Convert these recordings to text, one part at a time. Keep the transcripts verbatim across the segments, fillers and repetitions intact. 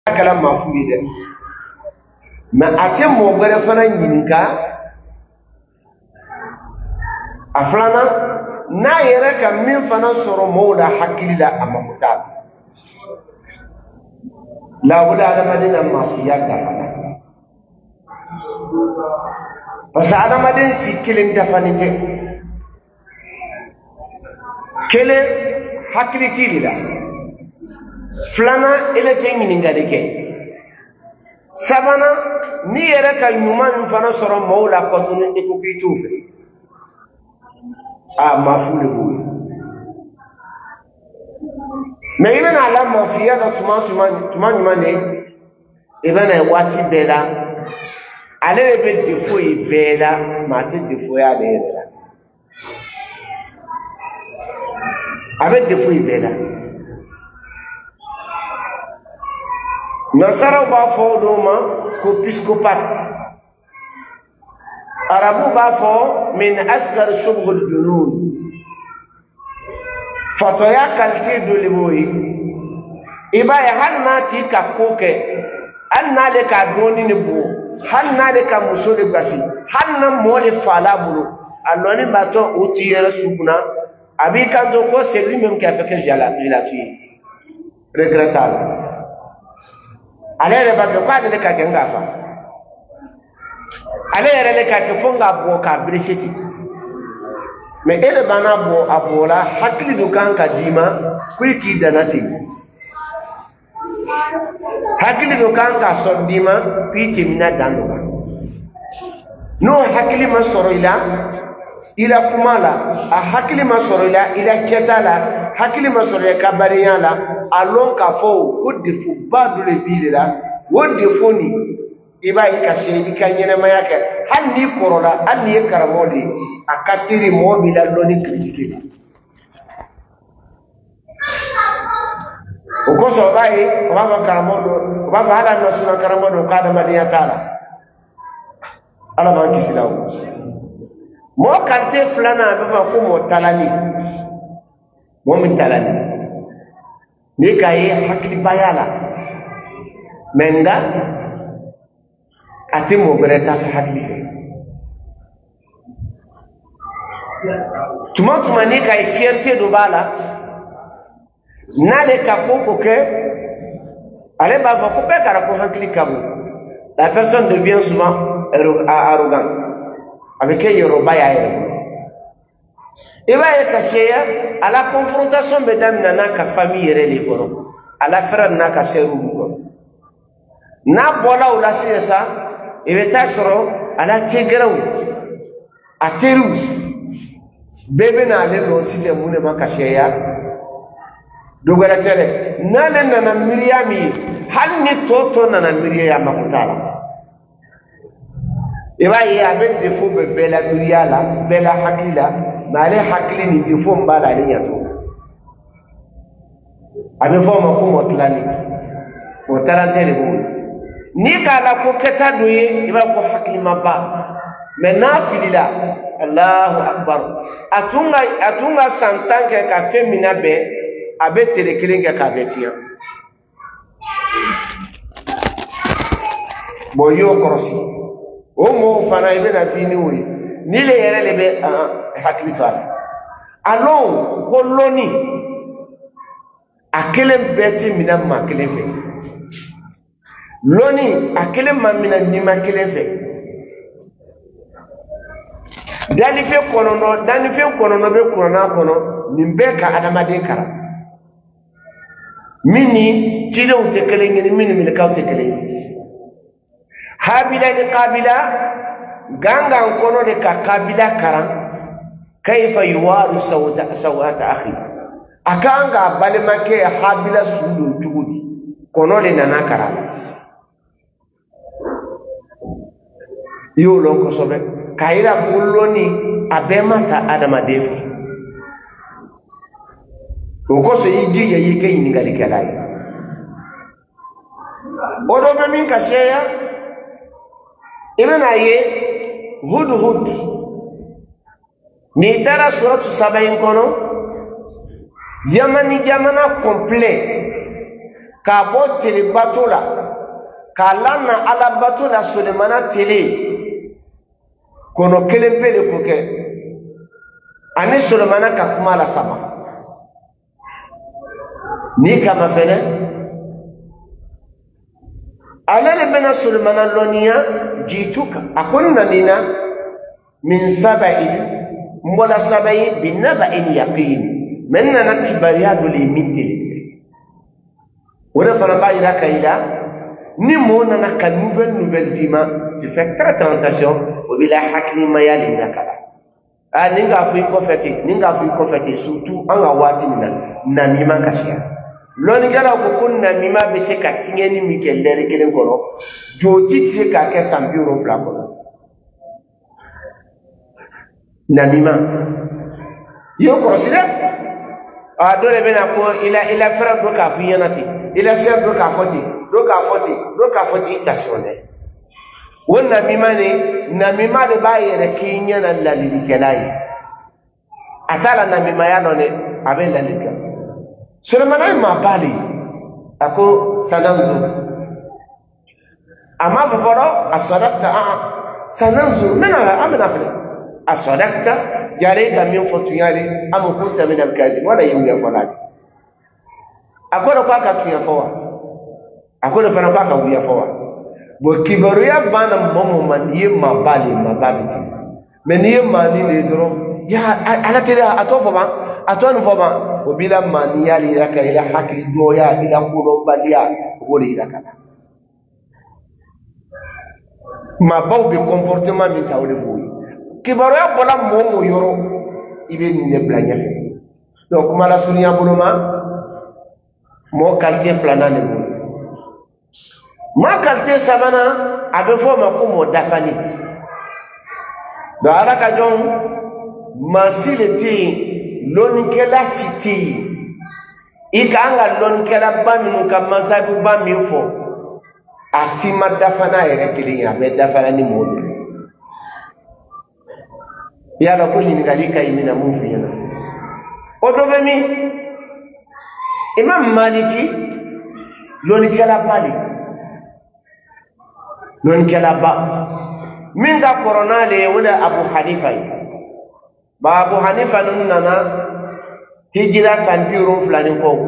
كلام مفهوم ده ما أتم مبرر فنا ينكا أفلانا نا يرك من فنا صار مولا حكي لا أما متعب لا ولا على مدينة ما فيها دفنا بس على مدينة سكيلين دفنته كله حكي تيلا فلانا إلى تيمين عندك سبنا نيرك يومان فنا صار مولا كتون إكوكيتوفي آه مفهوم هو ما يبان على ما فيها لا تمان تمان تمان يمانه يبان واتي بلا على اللي بدفوي بلا ما تدفوي عليه بلا أبد دفوي بلا نصارى بافو دوما كوبيسكوبات Arabu bafo min asgar shubhul junun fatoya kalti duliboyi ibaya hanna ti ka koke anna le ka doni ni bu hanna le ka musole gasi hanna mole fala bulu aloni bato uti yere subuna abi kanto ko selli mem ka feke jala ilati regrettable alere ba ko adele ka kengafa ale yɛrɛ le ka kɛ fo nga bɔ ka birisiti mais ele bana bɔ a bɔla hakili do kan ka d'i ma ko i k'i dana ten hakili do kan ka sɔrɔ d'i ma ko i tɛmina dan do kan n'o hakili ma sɔrɔ i la i la kuma la a hakili ma sɔrɔ i la i la kɛta la hakili ma sɔrɔ i la kabarenya la a lɔn k'a fɔ ko défaut ba dɔ de b'i de la o défaut ni iba ikashe ikanyene mayake hali korola hali karamodi akatiri mobi la loni critique ukoso bai baba karamodo baba hala nasuna karamodo kada madiya tala ala banki silawu mo karte fulana baba ko mo talani mo min talani ni kai hakli bayala menga ati mo bere ta fi hakli fe tuma tuma ni kay fierté do bala nale ka ko ke ale ba fa ko be kara ko hakli kabu la personne devient souvent arrogant avec elle yoruba ya yere iba e ka sheya à la confrontation bedam nana ka famille yere les foro à la frère na ka seru ko na bola ou la siesa ibe tasoro ala tegeraw ateru bebe na le lo sise mune makasheya dogara tele nale nana miriami hanni toto nana miriya makutala iba ya be defo be bela miriala bela hakila male hakili ni defo mbala ni yato abe fo mako motlani o tarantele bo ni kala ko keta doye iba ko hakli mabba mena filila Allahu akbar atunga atunga santanke ka femina be abe telekelenga ka betia boyo korosi o mo fana ibe na fini wi ni le yere le be hakli to ala alon koloni akele beti mina makele fe loni akele mamina ni makele fe dani fe kono no dani fe kono no be kono na kono nimbeka adamade kara mini tile utekele ngini mini mini ka utekele habila ni kabila ganga kono de ka kabila kara kaifa yuwaru sawata sawata akhi akanga bale make habila sulu tugudi kono de nana kara yo lon ko sobe kaira bulloni abemata adama defi ko so yiji yayi kai ni gali kalai odo be min ka sheya ibn aye hud hud ni tara suratu sabain kono yamani jamana complet ka bo tele batola kalana ala bato la Sulemana tele kono kelempele koke ani Sulemana ka kuma la sama ni kama fene alale bena Sulemana lonia jituka akonna nina min sabai mbola sabai binaba'in yaqin menna nakibariadu li mitili wala fana ba ira kaida ni mona na ka nouvelle nouvelle dima tu fais très attention au bila hakli mayali nakala a ninga fu ko feti ninga fu ko feti surtout an ga wati nina namima kashiya loni gara ko kun namima be se ka tingeni mikellere kelen kono joti se ka ke sambiro flako namima yo korosida a dole bena ko ila ila fara do ka fu yanati ila ser do ka foti do ka foti do ka foti tasione wonna mimane namima de bayere kinya na lalili kelai atala namima yano ne aben lalika Sulemana ma bali ako sananzu ama foforo asadakta a sananzu mena amena fele asadakta jareka min fotuyali am kunta min alkazib wala yuya falani akola kwa ka tuya fawa akola fana kwa ka wuya fawa bo kibaru ya bana momo man yema bali mababiti meni yema ni ne doro ya ala tere atofo ba atonu fo ba o bila mani yali raka ila hakli doya ila kulo balia woli raka ma baw be comportement mi tawle boy kibaru ya bola momo yoro ibe ni ne blanya donc mala sunya buluma mo quartier flanane mo ma quartier sabana abe fo ma ko mo dafani do alaka jon masileti lonkela city ikanga lonkela bami ka masabu bami fo asima dafana ere kili ya be dafana ni mo ya la ko ni galika imina mu fiyana odobe mi Imam Maliki lonkela bali lonkela ba minga corona le wala Abu Hanifa ba Abu Hanifa nunana hijira sanbirum fulani ko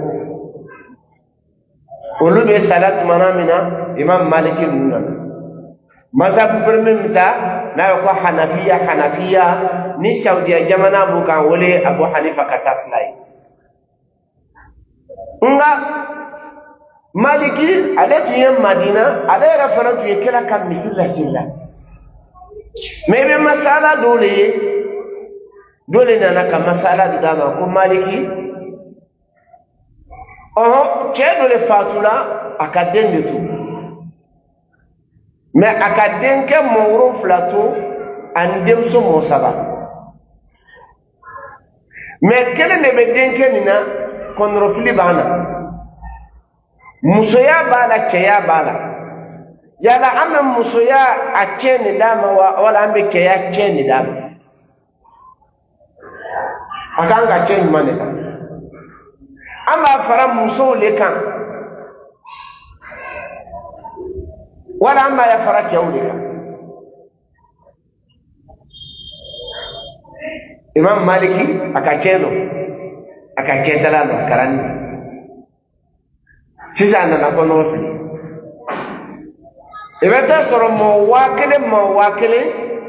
ulube salat manamina Imam Maliki nunana mazhab permemta na ko Hanafiya Hanafiya ni Saudiya jamana bukan wale Abu Hanifa kataslai nga Maliki alatu yem Madina ala referatu yekela kam misilla silla mebe masala dole dole na ka masala dama ko Maliki oh che dole fatula akadende tu me akadenke mawru flato andem so mo saba me kele ne be denke nina konro fili bana musoya bala cheya bala yala amma musoya acheni dama wala ambe cheya cheni dama akanga cheni maneta amma fara muso lekan wala amma ya fara kyawleka Imam Maliki akacheno akachetalano akarani sisa na kono fili ebeta soro mo wakele mo wakele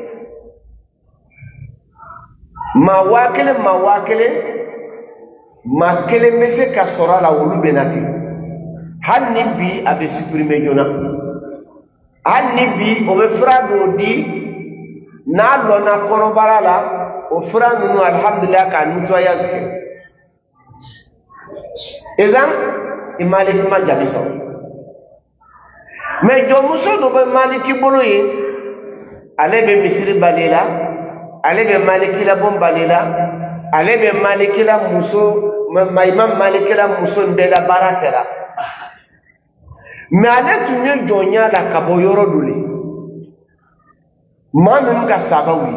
ma wakele ma wakele ma kele mese ka sora la wulu benati hanni bi abe supprimer jona hanni bi o be frado di na lo na kono barala o franu no alhamdulillah ka nuto yazke ezan Maliki ma jabi so mais do muso do be Maliki boloye ale be misiri balela ale be Maliki la bom balela ale be Maliki la muso ma Imam Maliki la muso ndela barakela mais ale tunye donya la kaboyoro dole manu ka sabawi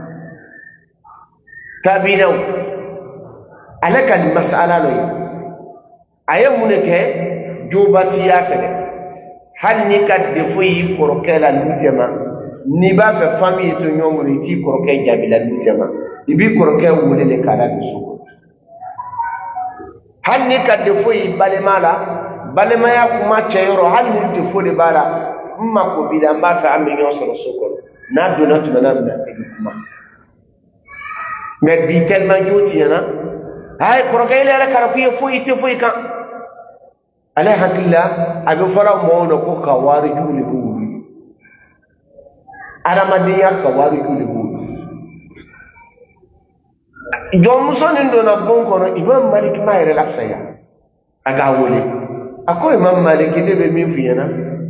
tabinaw ale kan masala loyi aye muneke jobati ya fere hal ni ka defo yi koroke la lutema ni ba fe famille to nyomuri ti koroke jabi la lutema ibi koroke wole le kala dusu hal ni ka defo yi balemala balema ya kuma cheyoro hal ni defo de bala mma ko bila ma fa aminyo soro sokoro na do na tumana na kuma mais bi tellement joti yana hay koroke ile ala kara ku fo ite fo kan ala hakilla abu fara mo no ko kawari juli bu ara madiya kawari juli bu jom musonin do na bon kono imam malik ma yere lafsaya aga wole ako imam malik de be min fiyana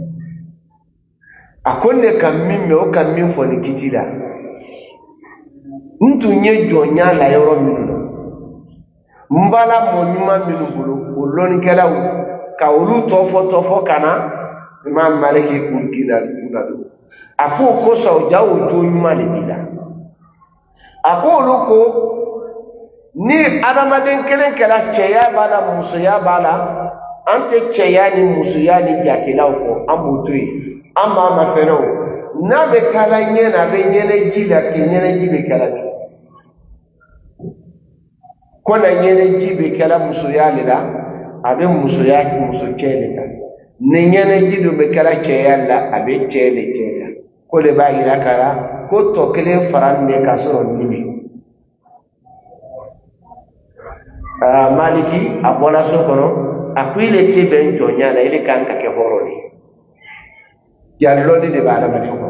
akonne kam min me o kam min fo ni kitila ntu nye jonya la yoro min mbala mo nyuma min bulu uloni kala ka olu tofo tofo kana imam maliki kungila kunado ako ko so jawo jonyuma le bila ako luko ni adamaden kelen kala cheya bala musuya bala ante cheya ni musuya ni jatila ko ambutui amma mafero na be kala nyena be nyene jila kinyene jibe kala kona nyene jibe kala musuya lila abe musuya musu keleta ne nyene jido be kala cheyalla abe chele cheta ko le ba ira kala ko to kele farande ka so nibi ah maliki abola so kono akwile tibe njonya na ile kanka ke horoni ya lodi de bala ma ko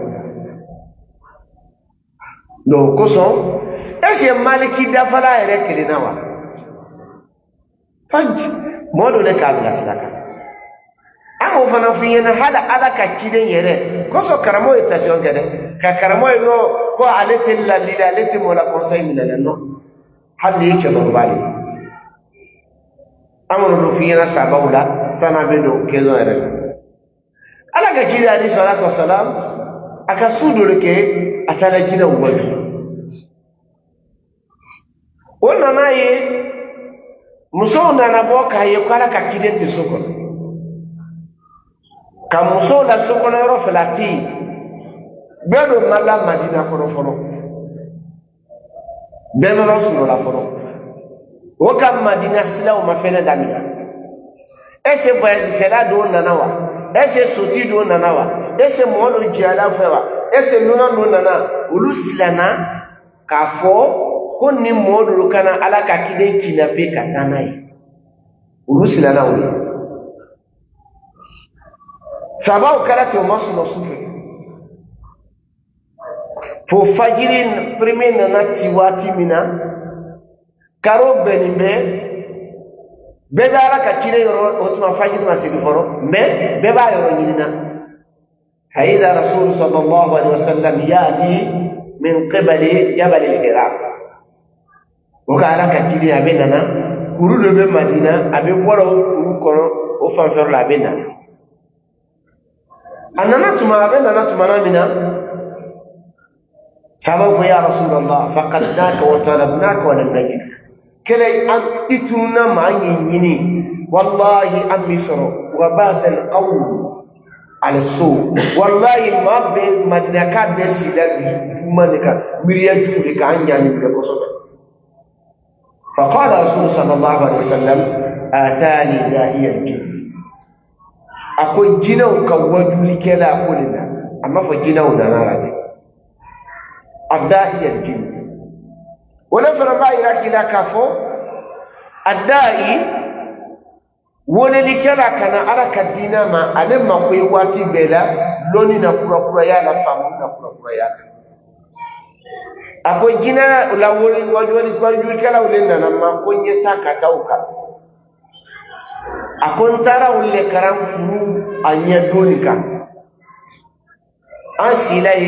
no ko so ese maliki da fala ere kelina wa fanji modo le ka bila silaka amo fana fiyena hala ala ka kiden yere koso karamo itation gade ka karamo no ko alati la lila alati mo la conseil min la no hali yake normali amoro do fiyena sabawla sana be do kezo yere ala ka kidi ali salatu wassalam aka sudo leke atala jina ubabi wonna nayi muso nana boka ye kwala ka kidenti soko ka muso la soko na ro felati bedo mala madina kono foro bema no suno la foro o ka madina sila o mafena damina ese voyage kala do nana wa ese soti do nana wa ese mono jiala fewa ese nuna do nana ulu silana ka fo konni modu kana ala ka kide kinape katanai urusila na uli sabau kala te masu no sufe fo fajirin premier na tiwati mina karo benimbe bebe ala ka kide yoro otuma fajiri masiri foro me bebe yoro nyina haida rasul sallallahu alaihi wasallam yati min qibali jabal al-iraq wakala ka kidi abena na kuru do be madina abe bolo kuru kono o fanfer la bena anana tuma abena na tuma na mina sababu ya rasulullah faqadnaka wa talabnaka wa lam najid kala an ituna ma nyini wallahi amisro wa ba'd al-qawl ala su wallahi ma be madina ka be sidabi fumanika miriya juri ka anyani be ko so فقال رسول صلى الله عليه وسلم آتاني داعي الجن أقول جنو كوجولي كلا أقولنا أما فجنو نارا الداعي الجن ونفر ما يراكي لا كافو الداعي ونلي كلا كان أراك الدين ما ألما قيواتي بلا لوني نقرأ قرأ يالا فامو نقرأ قرأ يالا ako jina la wori wajori kwaju kala ulenda na makonye takatauka akontara ulle karam kuru anya donika asilai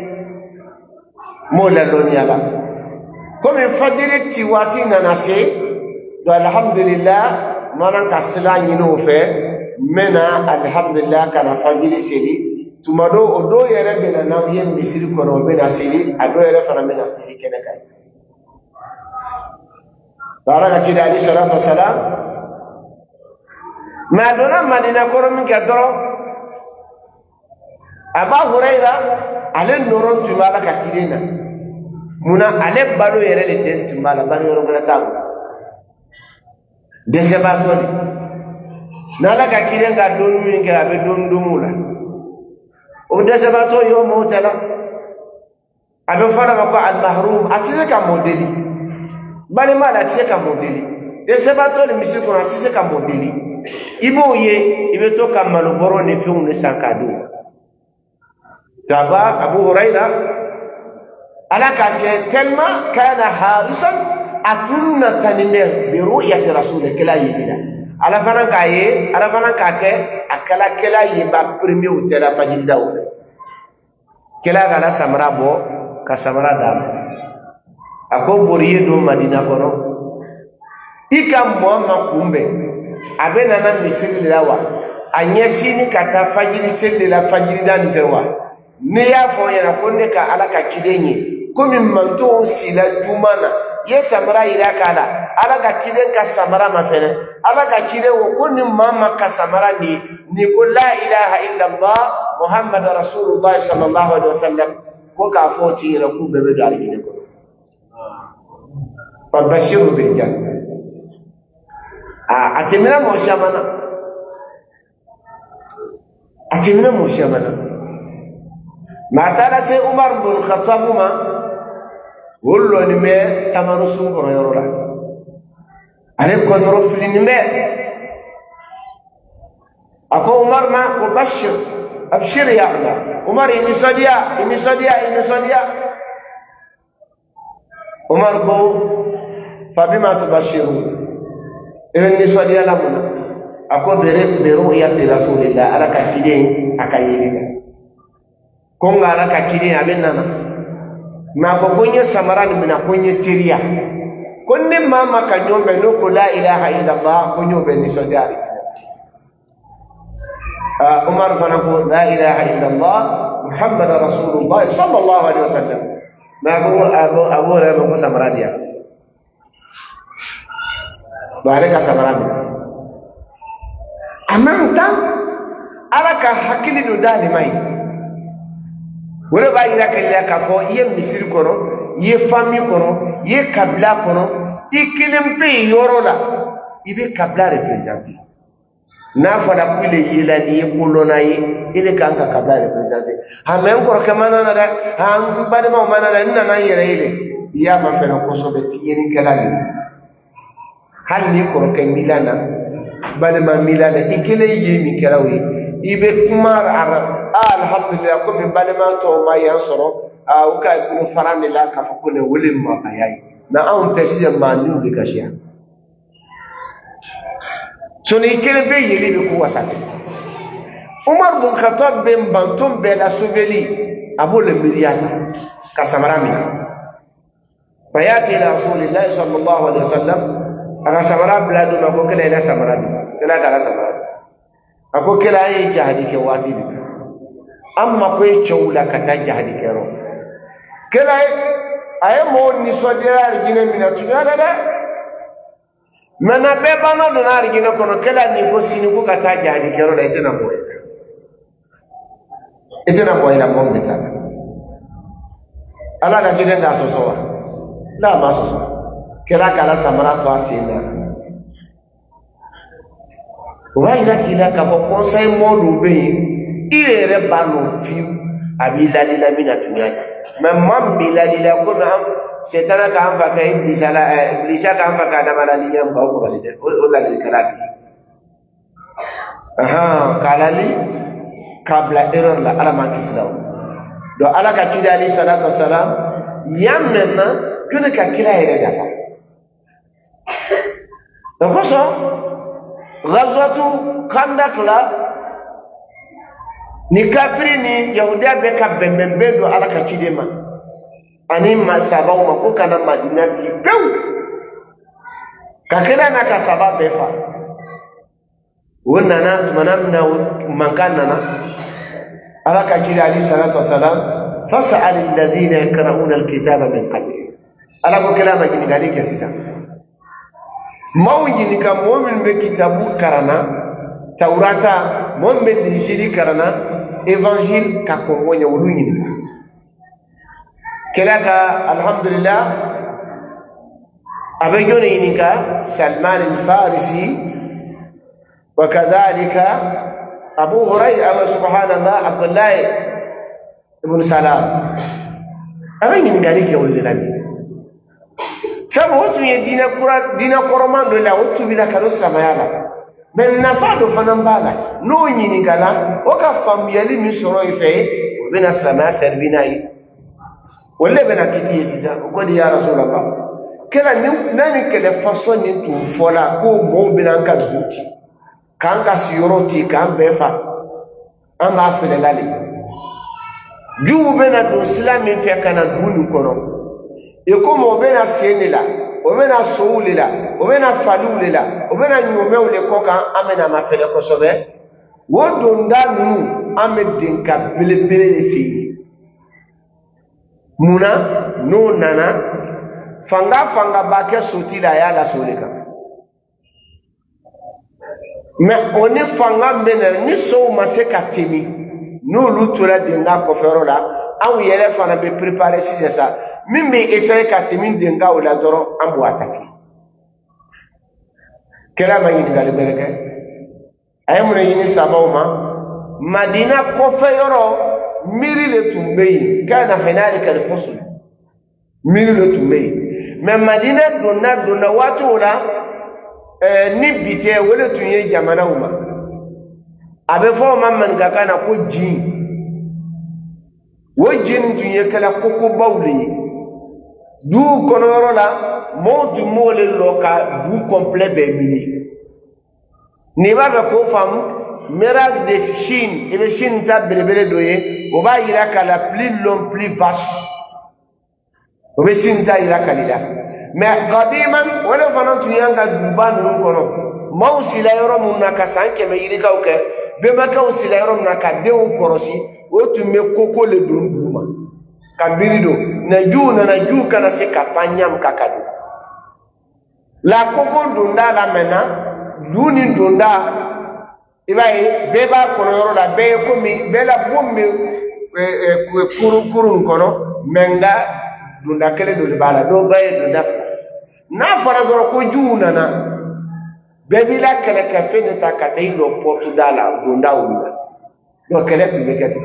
mola doniala comme fadire tiwati nanase do alhamdulillah manan kasila nyino fe mena alhamdulillah kana fagili seli tumado odo yere bena na ye misiri kono bena sili ado yere fana bena sili kene kai baraka kida ali salatu wasalam ma dona madina kono min ka doro Aba Huraira ale noron tumala ka kidena muna ale balo yere le den tumala balo yoro ngala tabu desebatoli nala ka kidenga donu minge abe don dumula o desebato yo motala abe fara ko al mahrum atise ka modeli bale mala atise ka modeli desebatoli misiko atise ka modeli ibo ye ibe to ka maloboro ne fi un sankado taba Abu Huraira alaka ke telma kana harisan atunna tanine bi ru'yati rasulillah yidina ala fana kaye ala fana kake akala kala yiba premier utela fajiri dawre kala gala samara bo ka samara dam ako boriye do Madina kono ikam muamma kumbe abena na misiri lawa anyesini kata fajiri sende la fajiri dan fewa ne ya fo yana konne ka alaka kidenye komi manto sila dumana ye samara ira kala alaka kiden ka samara mafene alaka kide wo konni mama ka samara ni ni ko la ilaha illa allah muhammad rasulullah sallallahu alaihi wasallam ko ka foti ira ku bebe dari kide ko fabashiru bil janna a atemina mo shamana atemina mo shamana matala se Umar bin Khattab ma wollo ni me tamaru sun boro yorora ale ko doro filini me ako Umar ma ko bashir abshir ya Allah Umar ini sadia ini sadia ini sadia Umar ko fabima tubashiru ini sadia lamuna ako bere beru ya rasulillah alaka kide akayelika konga alaka kide abenana ma ko gonye samaran mina gonye tiriya konne mama ka nyombe no ko la ilaha illa allah gonyo be ni sodari ah Umar fana ko la ilaha illa allah muhammad rasulullah sallallahu alaihi wasallam ma ko abu abu ra ko samaradia bare ka samaran amanta alaka hakili do dali mai wala ba ira kala ka fo ye misir kono ye fami kono ye kabla kono ikilim pe yorola ibe kabla representer na fala kule yila ni kolona yi ile kanka kabla representer ha men ko kamana na da ha bade ma mana da nna na yere ile ya ma fela ko so be tiyeni kala ni hal ni ko ke milana bade ma milana ikile yi mi kala wi ibe kumar arab alhamdulillah ko min balema to ma yansoro a uka ko farande la ka fa ko ne wulim ma ayai na an pesiya ma ni de kashia so ni kele be yeli be ko wasate Umar bin Khattab bin bantum be la soveli abul miriyata ka samaramina bayati ila rasulillah sallallahu alaihi wasallam aga samara bladu ma ko kele ila samara kala kala samara ako kila yi jahadi ke wati bi amma ko chawla kata jahadi ke ro kila ay mo ni sodira rigine mina tunyada da mana be bana do na rigine kono kila ni ko sini ko kata jahadi ke ro da itena boy itena boy la mom beta ala ga jide nga so so la ma so so kila kala samara to asina waira kila ka fo conseil modu be irere banu fi abila lila mina tunya mais mam bila lila ko ma setana ka amba ka iblis ala iblis ka amba ka da mala liya ba ko basite o la kala aha kalali kabla error la ala man islam do ala ka kida ali salatu wassalam yamna kuna ka kila ere dafa do ko so ghazwatu khandak la ni kafiri ni yahudia be ka bembembe do ala ka kidema ani masaba ma ko kana madina ti pew kakena na ka saba befa wonna na tumanamna mankana na ala ka kidi ali salatu wasalam fas'al alladhina yaqra'una alkitaba min qabli ala ko kalama jini galike sisa mawjini ka mu'min be kitabu karana taurata mu'min injili karana évangile ka kongonya wulunyini kelaka alhamdulillah abejone yinika Salman al-Farisi وكذلك أبو هريرة سبحان الله عبد الله بن سلام أبين ذلك يقول لنا سبب يدين كرة دين كرمان ولا وتو بلا كروس لما يلا من نفعل فنبالا نو يني كلا وكفام يلي من سروي فيه وبين أسلام سربيناي ولا بنا كتير سيسا وقال يا رسول الله كلا ناني كلا فصل نتو فلا كو مو بنا كدوتي كان كسيروتي كان بيفا أما في الليل جو بنا دو سلام في كنا دون كرو يكون وبنا سينلا وبنا سوللا وبنا فالولا وبنا نيوميولا كوكا أمنا ما في الكوسوبة ودون دانو أمدين كبل بلسي منا نو نانا فانغا فانغا باكي سوتي لا يا لا سوليكا mais on est fanga mbene ni so maseka temi no lutura denga ko ferola awu yele fana be préparer si c'est ça mimbe essayer ka temi denga wala doro ambu attaquer kala ma yini gal bereke ayamuna yini sabawma madina ko feyoro miri le tumbeyi kana hinalika al-husn miri le tumbeyi mais madina donna donna watu wala ni bite wala tunye jamana uma abe fo mamman ga kana ko jin wo jin tunye kala koko bawli du konoro la modu mole loka du complet be mini ni ba be ko fam mirage de Chine et le Chine ta belebele doye o ba ira kala plus long plus vaste o be sinta ira kalila mais qadiman wala fanantu yanga duban nun kono mawsila yoro mun naka sanke me yiri kawke be maka usila yoro mun naka dewu korosi wotu me koko le dunduma kambirido na juu na na juu kana se kapanyam kakadu la koko dunda la mena duni dunda ibai beba kono yoro la be komi bela bombe kuru kuru kono menga dunda kele do bala do baye dunda na fara doro ko juuna na bebi la kele ka fe de ta katay lo Portugal do ndawula do kele tu bekati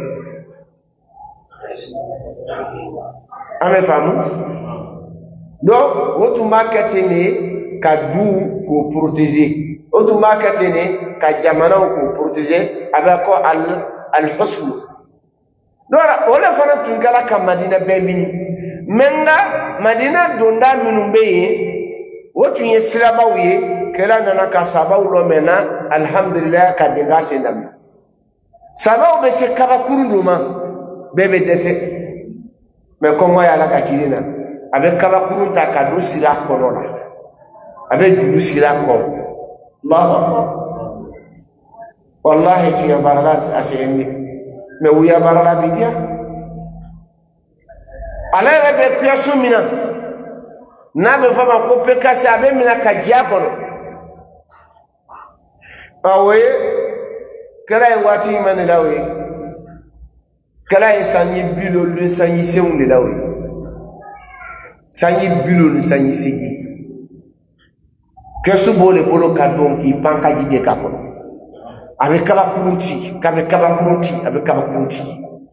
ame famu do wotu market ni ka du ko protéger wotu market ni ka jamana ko protéger abako al al husn dora wala fana tu gala ka Madina bebi menga Madina donda minumbe wotu ye silabawiye kela nana ka sabaw lo mena alhamdulillah ka dinga sendam sabaw be se kaba kurunduma bebe dese me ko moya la ka kirina avec kaba kurunta ka do sira konola avec du sira ko Allah wallahi tu ya baralat aseni me uya barala bidia ala rebe kuyasu mina na be fama ko peka sa be mina ka jakono awe kala wati man lawe kala sanyi bilo le sanyi seunde lawe sanyi bilo le sanyi sigi kesu bole bolo ka donki panka gide ka kono abe kaba kunti kabe kaba kunti abe kaba kunti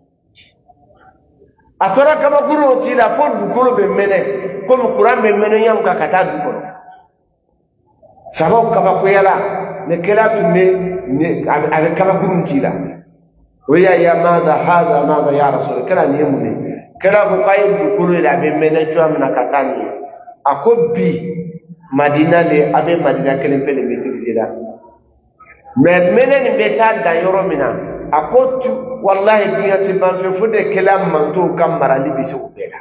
atora kaba kunti la fondu kolo be mene comme Quran be meno yam ka kata du ko sababu kaba ko yala ne kala tunne avec kaba kunti la oya ya madha hadha madha ya rasul kala ni yamune kala ko kay du ko la be meno to am na katani akobi Madina le abe Madina kelen pele maîtriser la mais menen beta da yoromina akotu wallahi biyati ban fe fude kelam manto kam marali bisu bela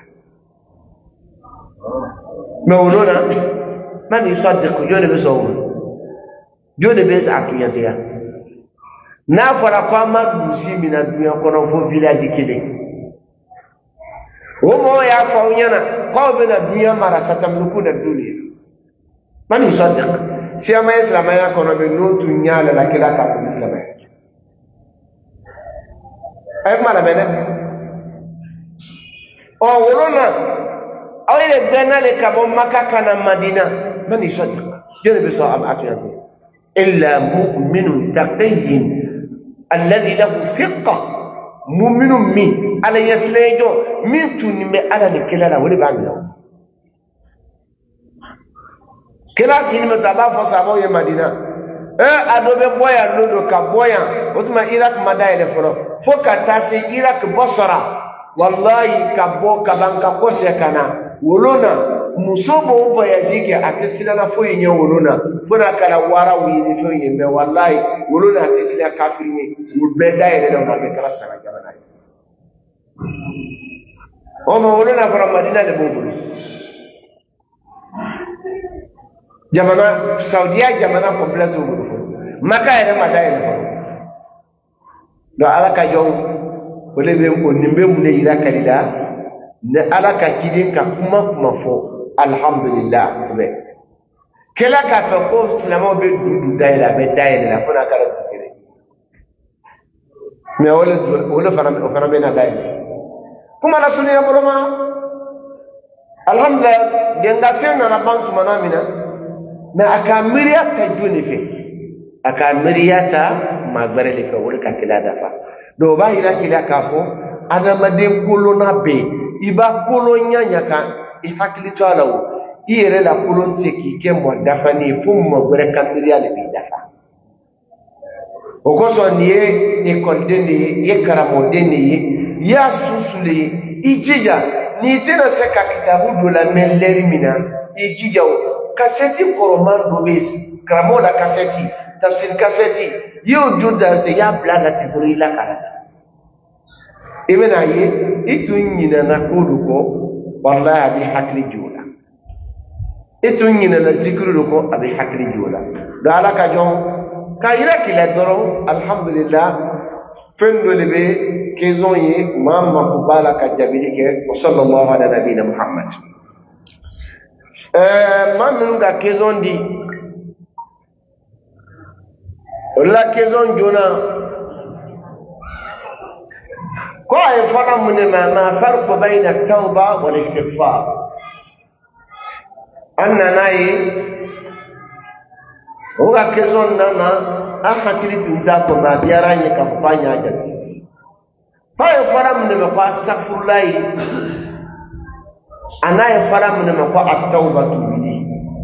مولونا من يصدق جون بسوم جون بس أكيد نافر قام بسي من الدنيا كنا في فيلاج كده وما يفعلنا قام من الدنيا مرة ستملكون الدنيا من يصدق سيما إسلام يا كنا بنو الدنيا لكن لا كابو إسلام ay mala bene o wolona awile bena le kabo Makka kana Madina man yusadiq jere be so am atiyati illa mu'minun taqiyyin alladhi lahu thiqqa mu'minun min ala yaslejo min tunimbe ala le kelala wole bangla kela sinime taba fo sabo ye Madina eh adobe boya lodo ka boya otuma Iraq madaile foro fo kata se Iraq Basra wallahi kabo kabanka kose kana wolona musobo bo yazike atisila na fo yenye wolona fona kala wara wini fo yembe wallahi wolona atisila kafiri ubeda ile na be kala sana jamana o mo wolona fara Madina de bobu jamana Saudiya jamana completo bobu Makka ere madaile fo do alaka jow wole be ko nimbe mu ne ira kalila ne alaka kidin ka kuma kuma fo alhamdulillah be kela ka fa ko silamo be dudu daila be daila la fona kala dukere me wole wole fara o fara be na daila kuma la sunya boloma alhamdulillah denga senna na bantu manamina na akamiriya ta junife akamiriya ta magbare le fa wole ka kila dafa do ba ira kila kafo adamaden kolona be iba kolonya nyaka i hakili to alawo iyere la kolonte ki ke mo dafa ni fu mo gbere kamiriya le bi dafa o ko so niye e kondeni ye karamo deni ya susule ijija ni tena seka kitabu do la meleri mina ijija o kaseti koromando bes karamo la kaseti tafsir kaseti yo juda de ya blada tidori la kala ibena ye itunyina na kuluko wallahi bi hakli jula itunyina na zikru ko abi hakli jula do alaka jon kayira kila doro alhamdulillah fendo lebe kezon ye mamma ko bala ka jabili ke sallallahu ala nabina muhammad euh mamun ga kezon di la kezon jona ko ay fara mun ma ma farqu bayna at-tauba wal istighfar anna nayi o ga kezon nana a hakili tunda ko ma biaranye ka fanya ja ko ay fara mun ma ko astaghfirullah anay fara mun ma ko at-tauba tubi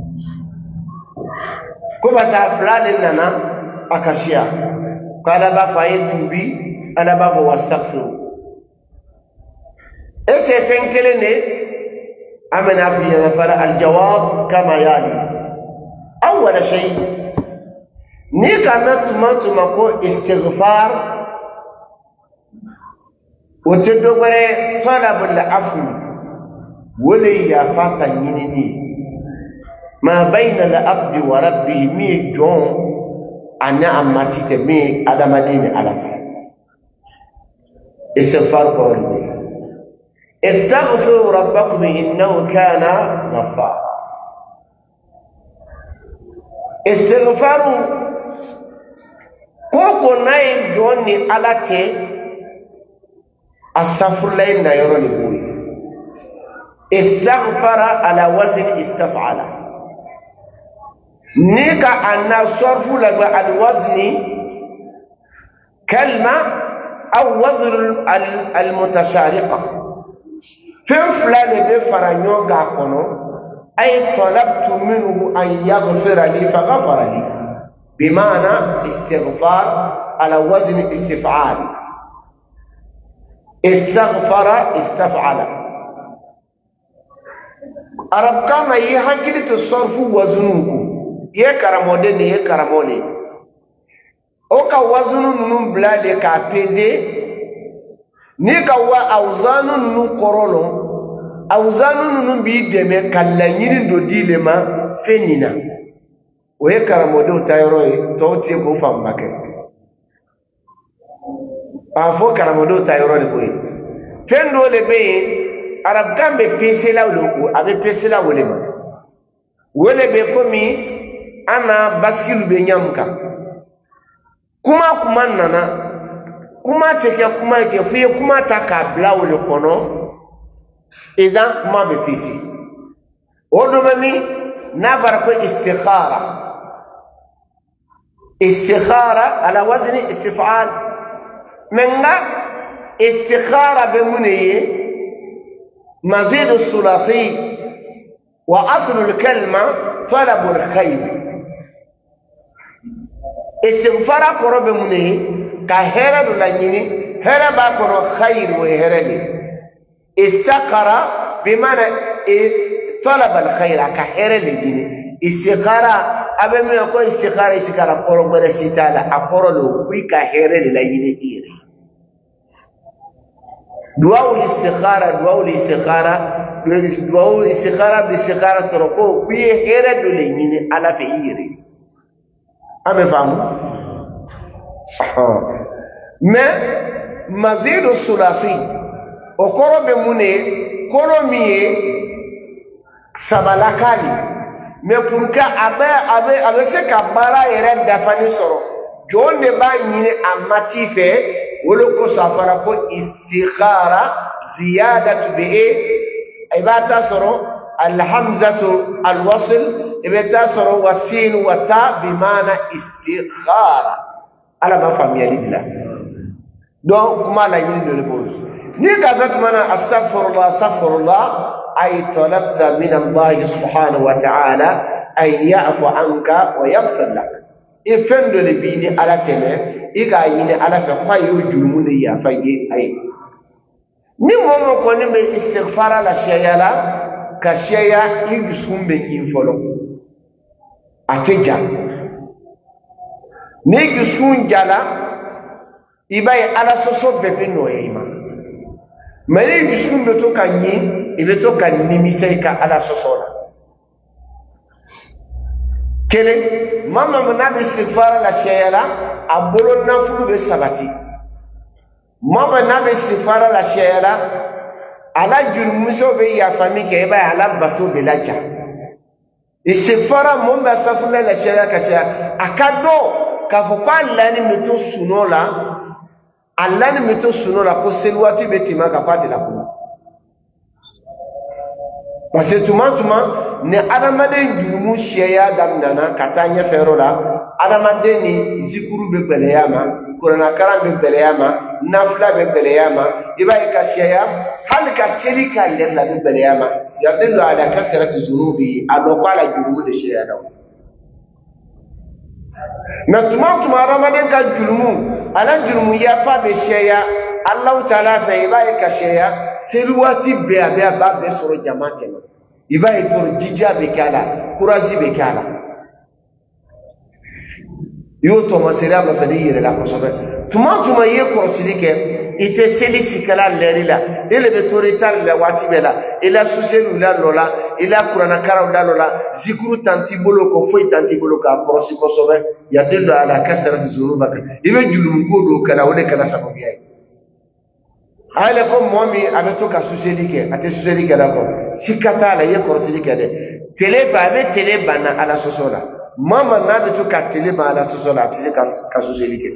ko ba sa fulani nana akashia kala ba faye tubi ala ba wastaghfiru ese fenkele ne amana fi nafara aljawab kama yali awwal shay ni kama tumatuma ko istighfar wotedogore talabul afwi wali ya fata nyinini ma baina al abdi wa rabbi mi jon ana amatite mi adamadini alata istighfar ko استغفروا ربكم إنه كان غفارا استغفروا كوكو ناي جوني علاتي استغفر الله نا يروني بوي استغفر على وزن استفعل نيكا أنا صرف لك على وزن كلمة أو وزن المتشارقة فين فلان بفرانيون غاكونو أي طلبت منه أن يغفر لي فغفر لي بمعنى استغفار على وزن استفعال استغفر استفعل أرب كان يحكي تصرف وزنه يكرمودين يكرموني أوكا وزن نبلا لك أبيزي nika wa awzanu nu korolo awzanu nu bi deme kala nyiri do dilema fenina o ye karamodo tayoro e to ti ko fambake pa fo karamodo tayoro le boy fendo le be arab gambe pesela lo abe pesela wole ma wole be komi ana baskilu be nyamka kuma kuma nana kuma teke kuma ite fuye kuma ta ka bla wole kono idan kuma be pisi odo bami na bar ko istikhara istikhara ala wazni istif'al menga istikhara be muniye mazid as-sulasi wa asl al-kalma talab al-khayr istighfara koro be muniye ka hera do la nyini hera ba kono khayr wa herali istaqara bimana talab al-khayr ka herali nyini istikhara abe mi ko istikhara istikhara koro bare sitala akoro lo wi ka herali la nyini ire دعاء الاستخارة دعاء الاستخارة دعاء الاستخارة بالاستخارة تركوه بيه هيرا دوليني على فئيري أما فهموا ما مزيد الثلاثي وقرب مني كرمي سبالكالي ما كنكا أبا أبا أبا سكبارا يرد دفاني سرو جون دبا يني أماتي في ولو سافر كو استخارة زيادة بإيه إباتا سرو الحمزة الوصل إباتا سرو والسين والتاء بمعنى استخارة على ما فهم يلد لا دون ما لا يلد لبول نيجا فك منا أستغفر الله أستغفر الله أي طلبت من الله سبحانه وتعالى أن يعفو عنك ويغفر لك إفند لبيني على تنه iga yini ala fa kwa yo julumuni ya faye ay ni momo ko ni me istighfara la shayala ka shaya igusumbe infolo ateja ni gusun jala ibay ala soso bebe no yima mali gusumbe to kanyi ibe to kan nimisay ka ala soso la kele mama mnabi istighfara la shayala abolo nafulu be sabati mama nabi istighfara la shayala ala julmuso be ya fami ke ba ala bato be laja istighfara mom ba astaghfirullah la shayala ka shaya akado ka fokwa lani mito sunola alani mito sunola ko selwati betima ka pati la ko parce que tuma tuma ne adamaden jurumu sheya damnana katanya ferola adamaden ni zikuru be beleyama qur'ana karam be beleyama nafla be beleyama ibai ka sheya hal ka selika lella be beleyama yadullu ala kasrati zunubi alokwala jurumu de sheya daw na tuma tuma adamaden ka jurumu ala jurumu ya fa be sheya Allah Ta'ala fa ibai ka sheya seluwati be abe ba be soro jamate no ibai tor jija be kala kurazi be kala yo to masira ba fadi yire la ko sobe tuma tuma ye ko silike ite selisi kala lerila ele be toritar la wati bela ila suselu la lola ila qur'ana karaw la lola zikru tanti bolo ko foi tanti bolo ka prosi ko sobe ya dillu ala kasrati zunubaka ibe julum ko do kala wala kala sababu yayi ala ko momi abeto ka suselike ate suselike la ko sikata la ye ko silike de tele fa be tele bana ala sosola mama na beto ka tele ba ala sosola ate ka ka suselike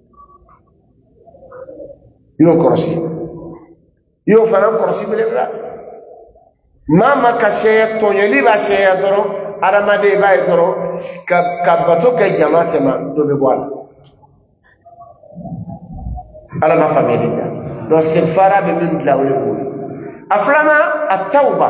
yo korsi yo fana korsi bele bla mama ka sheya tonyeli ba sheya doro aramade ba doro ka ka bato ka jamaate ma do be bwala ala ma famille do istighfara be min la wala ko aflana at-tauba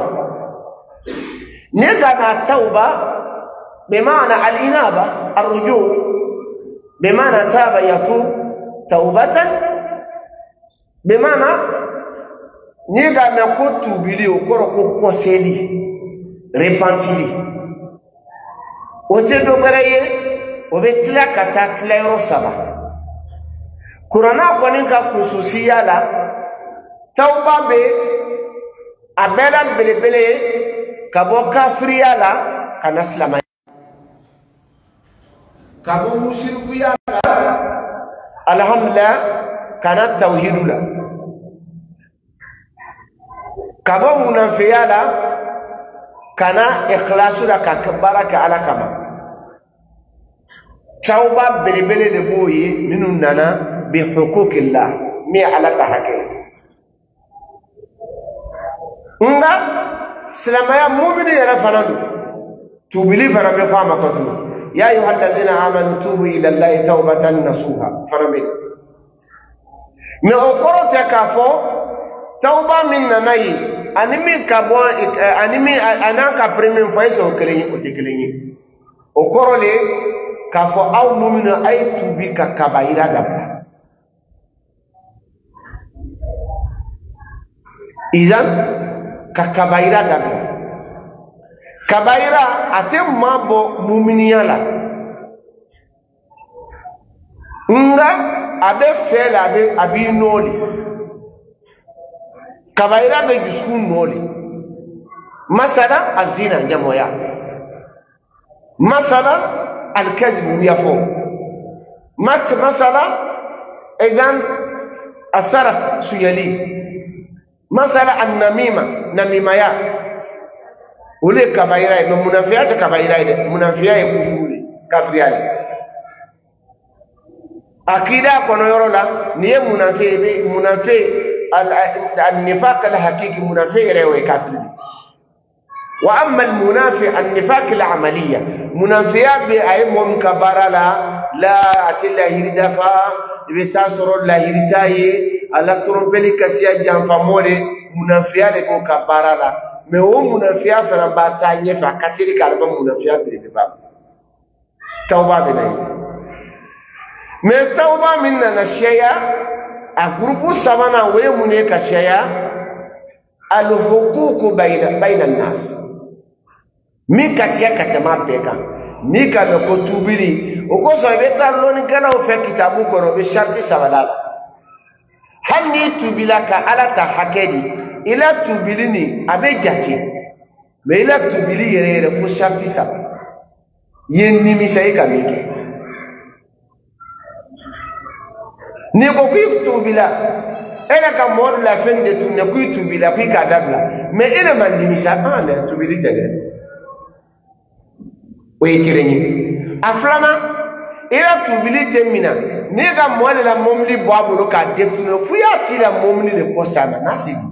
nega na at-tauba بمعنى الإنابة الرجوع بمعنى تاب يتوب توبة بمعنى نيغا مكو توبلي وكرو كوسيلي ريبانتيلي وتدو بريه وبتلا كتا كلايرو سبا كورونا كونينكا خصوصيا لا توبه بي ابلا بلبله كابو كافريا لا كان اسلام كابو مشركيا لا الحمد لله كان التوحيد لا كابو منافيا لا كان اخلاص لا كبارك على كما توبه بلبله لبوي منو نانا بحقوق الله مي على تحكي nga سلامة مؤمن يلا فنادو تبلي فنا بفهم كتلو يا أيها الذين آمنوا توبوا إلى الله توبة نصوحا فنبي ما أقرأ تكافو توبة من ناي أنمي كابو أنمي أنا كبرمين فايس أوكلين أوتكلين أقرأ لي كافو أو مؤمن أي توبي ككبايرا دبا إذن ككبايرا دبا كبايرا أتم مابو مؤمنيالا nga abe fela abe abi noli kabaira be jusku noli masala azina nyamoya masala alkazib yafo mat masala idan asara suyali masala annamima namimaya ule kabaira ino munafiata kabaira ide munafia yekufuri kafriali akida kono yorola niye munafi munafi النفاق الحقيقي منافق ريوي كافر واما المنافق النفاق العمليه منافق بايمم كبارا لا لا اتلا يردفا بتاسر لا يرتاي على تروبلي كسيا جام فاموري منافق لكو كبارا لا mais o munafia fana ba ta nye fa katiri kalba munafia bi de ba tauba bi nay mais tauba minna na shaya a groupe sabana we mune ka shaya al huquq bayna bayna nas mi ka shaya ka tama peka ni ka be ko tubili o ko so be tar lo ni kana o fe kitabu ko ro be sharti sabala hanni tubila ka ala ta hakedi ila tubili ni abe jati me ila tubili yere yere fo sharti sa yenni mi sai ka meke ni ko ku tubila ela ka mod la fin de tunne ku tubila ku ka dabla me ila man ni mi sa an la tubili tede o yikirenyi aflama ila tubili temina ni ga mod la momli bo abulo ka de tunne fu ya ti la momli le posana nasibi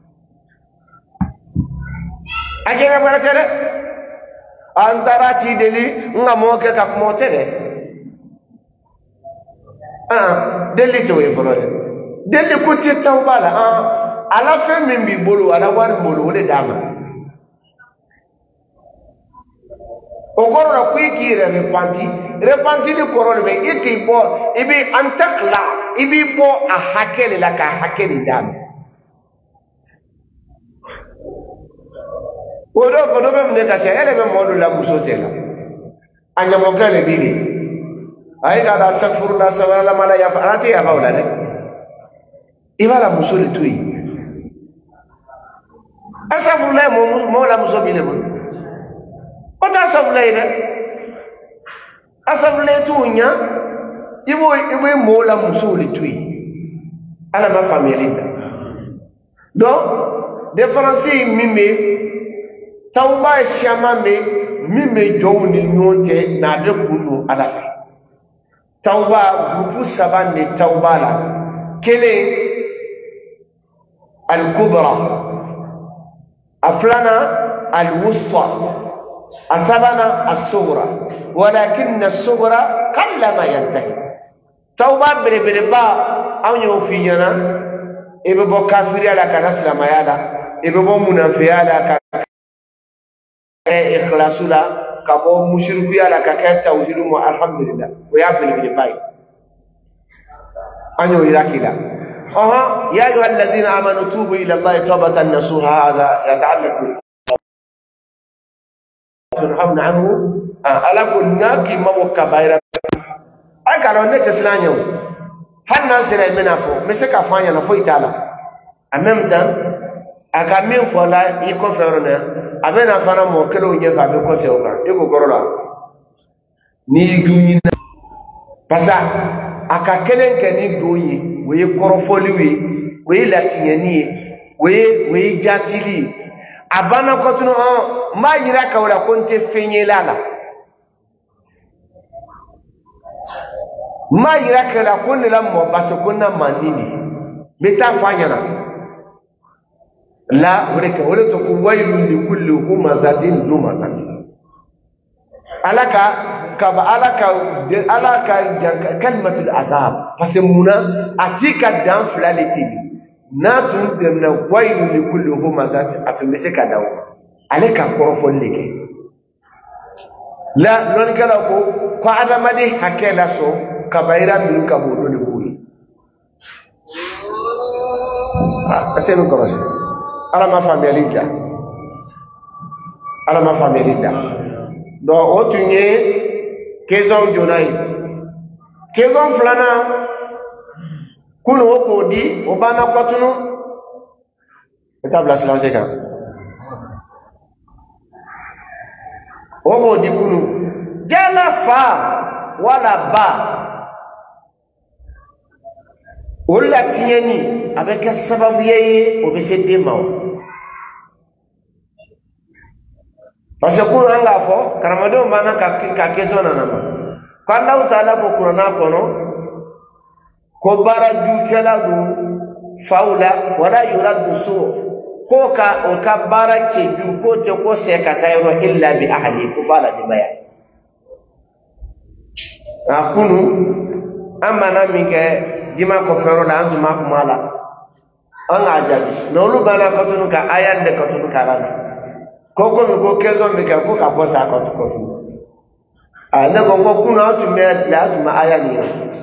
akega bara tere antara ti deli nga moke ka motere ah deli to e folore deli ko ti tawbala ah ala fe min bi bolo ala war bolo wole dama o korona ku ki re repanti repanti ni korona be iki bo ibi antakla ibi bo a hakele la ka hakele dama odo kodo be mne ka sha ele be modu la musotela anya mogale bili ay ga da sakfuru da sawala la mala ya farati ya faula ne ibala musoli tui asafu la mo mo la musobile bo oda asafu la ide asafu la tunya ibo ibo mo la musoli tui ala ma familia do difference mime tauba shama me mime jowni nyonte na de kunu alafa tauba grupu saban ne tauba la kele al kubra aflana al wusta asabana as-sughra walakin as-sughra kallama yantahi tauba bere bere ba awnyo fiyana ebe bo kafiri ala kana islama yala ebe bo munafiya ala ka إخلاصنا كابو مشركي على كاكا توحيد مو الحمد لله ويا بني بني باي أنيو إراكيلا أها يا أيها الذين آمنوا توبوا إلى الله توبة نصوحا هذا يتعلق بالرحمن عنه ألا كنا كي ما وكبايرا أي كانوا نتسلانيو هل ناسر منافو مسك أفاني نفو إتالا أمامتا أكامين فولا يكفرنا abena fana mo kelo nye fa be ko se o kan e ko gorola ni gunyi na pasa aka kelen ke ni doyi we korofoli we we latinyani we we jasili abana ko tuno ma yira ka wala konte fenye lala ma yira kala kunni la mo bato kunna manini meta fanyana la wureka wala to ku waylun li kulli humazatin lumazati alaka ka ba alaka alaka kalimatul azab fasimuna atika dan flaliti na tun demna waylun li kulli humazati atumise ka dawo alaka korofon leke la non kala ko ko adamade hakela so kabaira min ka bodo de buri atenu korosi ala ma familia ala ma familia do otunye kezon jonai kezon flana kuno ko di obana kwatunu etabla silence kan obo di kuno jala fa wala ba wala tieni avec sababu yeye obesede mawo parce que kuno anga fo karamado bana ka ka kezona nama kala utaala ko kurana kono ko bara du kala du faula wala yurad su ko ka o ka bara ke du ko te ko se ka tayro illa bi ahli ko fala di baya akunu amana mike jima ko fero da antuma kumala anga jabi no lu bana ko tunu ka ayan de ko tunu karana koko ko kezo me ka ko ka bosa ko to ko tu ala ko ko kuna tu me la tu ma aya ni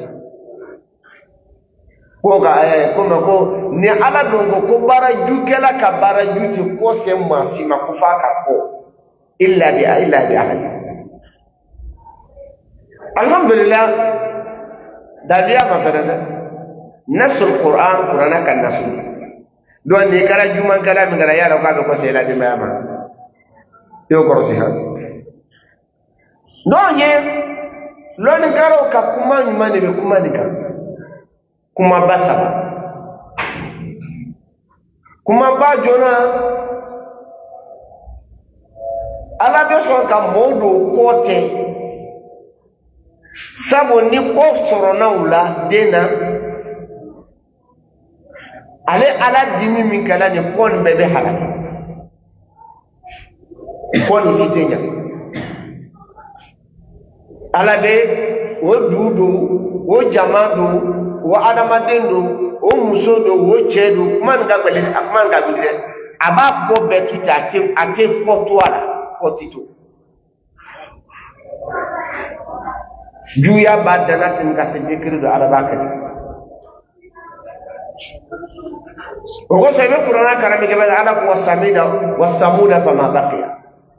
ko ka aya ko ma ko ni ala don ko bara jukela ka bara juti ko se masima ku fa ka ko illa bi illa bi ahadi alhamdulillah dalia ma farada nasul qur'an qur'ana kan nasul do ni kala juma kala mi ngara yala ko be ko se la di ma yo korosi ha donye loni karo ka kuma nyuma ne be kuma nika kuma basa kuma ba jona ala be so ka modo kote sabo ni ko soro na ula dena ale ala dimi min kala ni pon bebe halaka poni sitenya alabe wo dudu wo jamadu wo adamadendo wo musodo wo chedo man ga gbele man ga gbele aba ko betuta ate ate potwala potito juya badana tin ka se dekri do arabakati ko sebe qur'ana karami ke bada ala ko samida wasamuda fama baqiya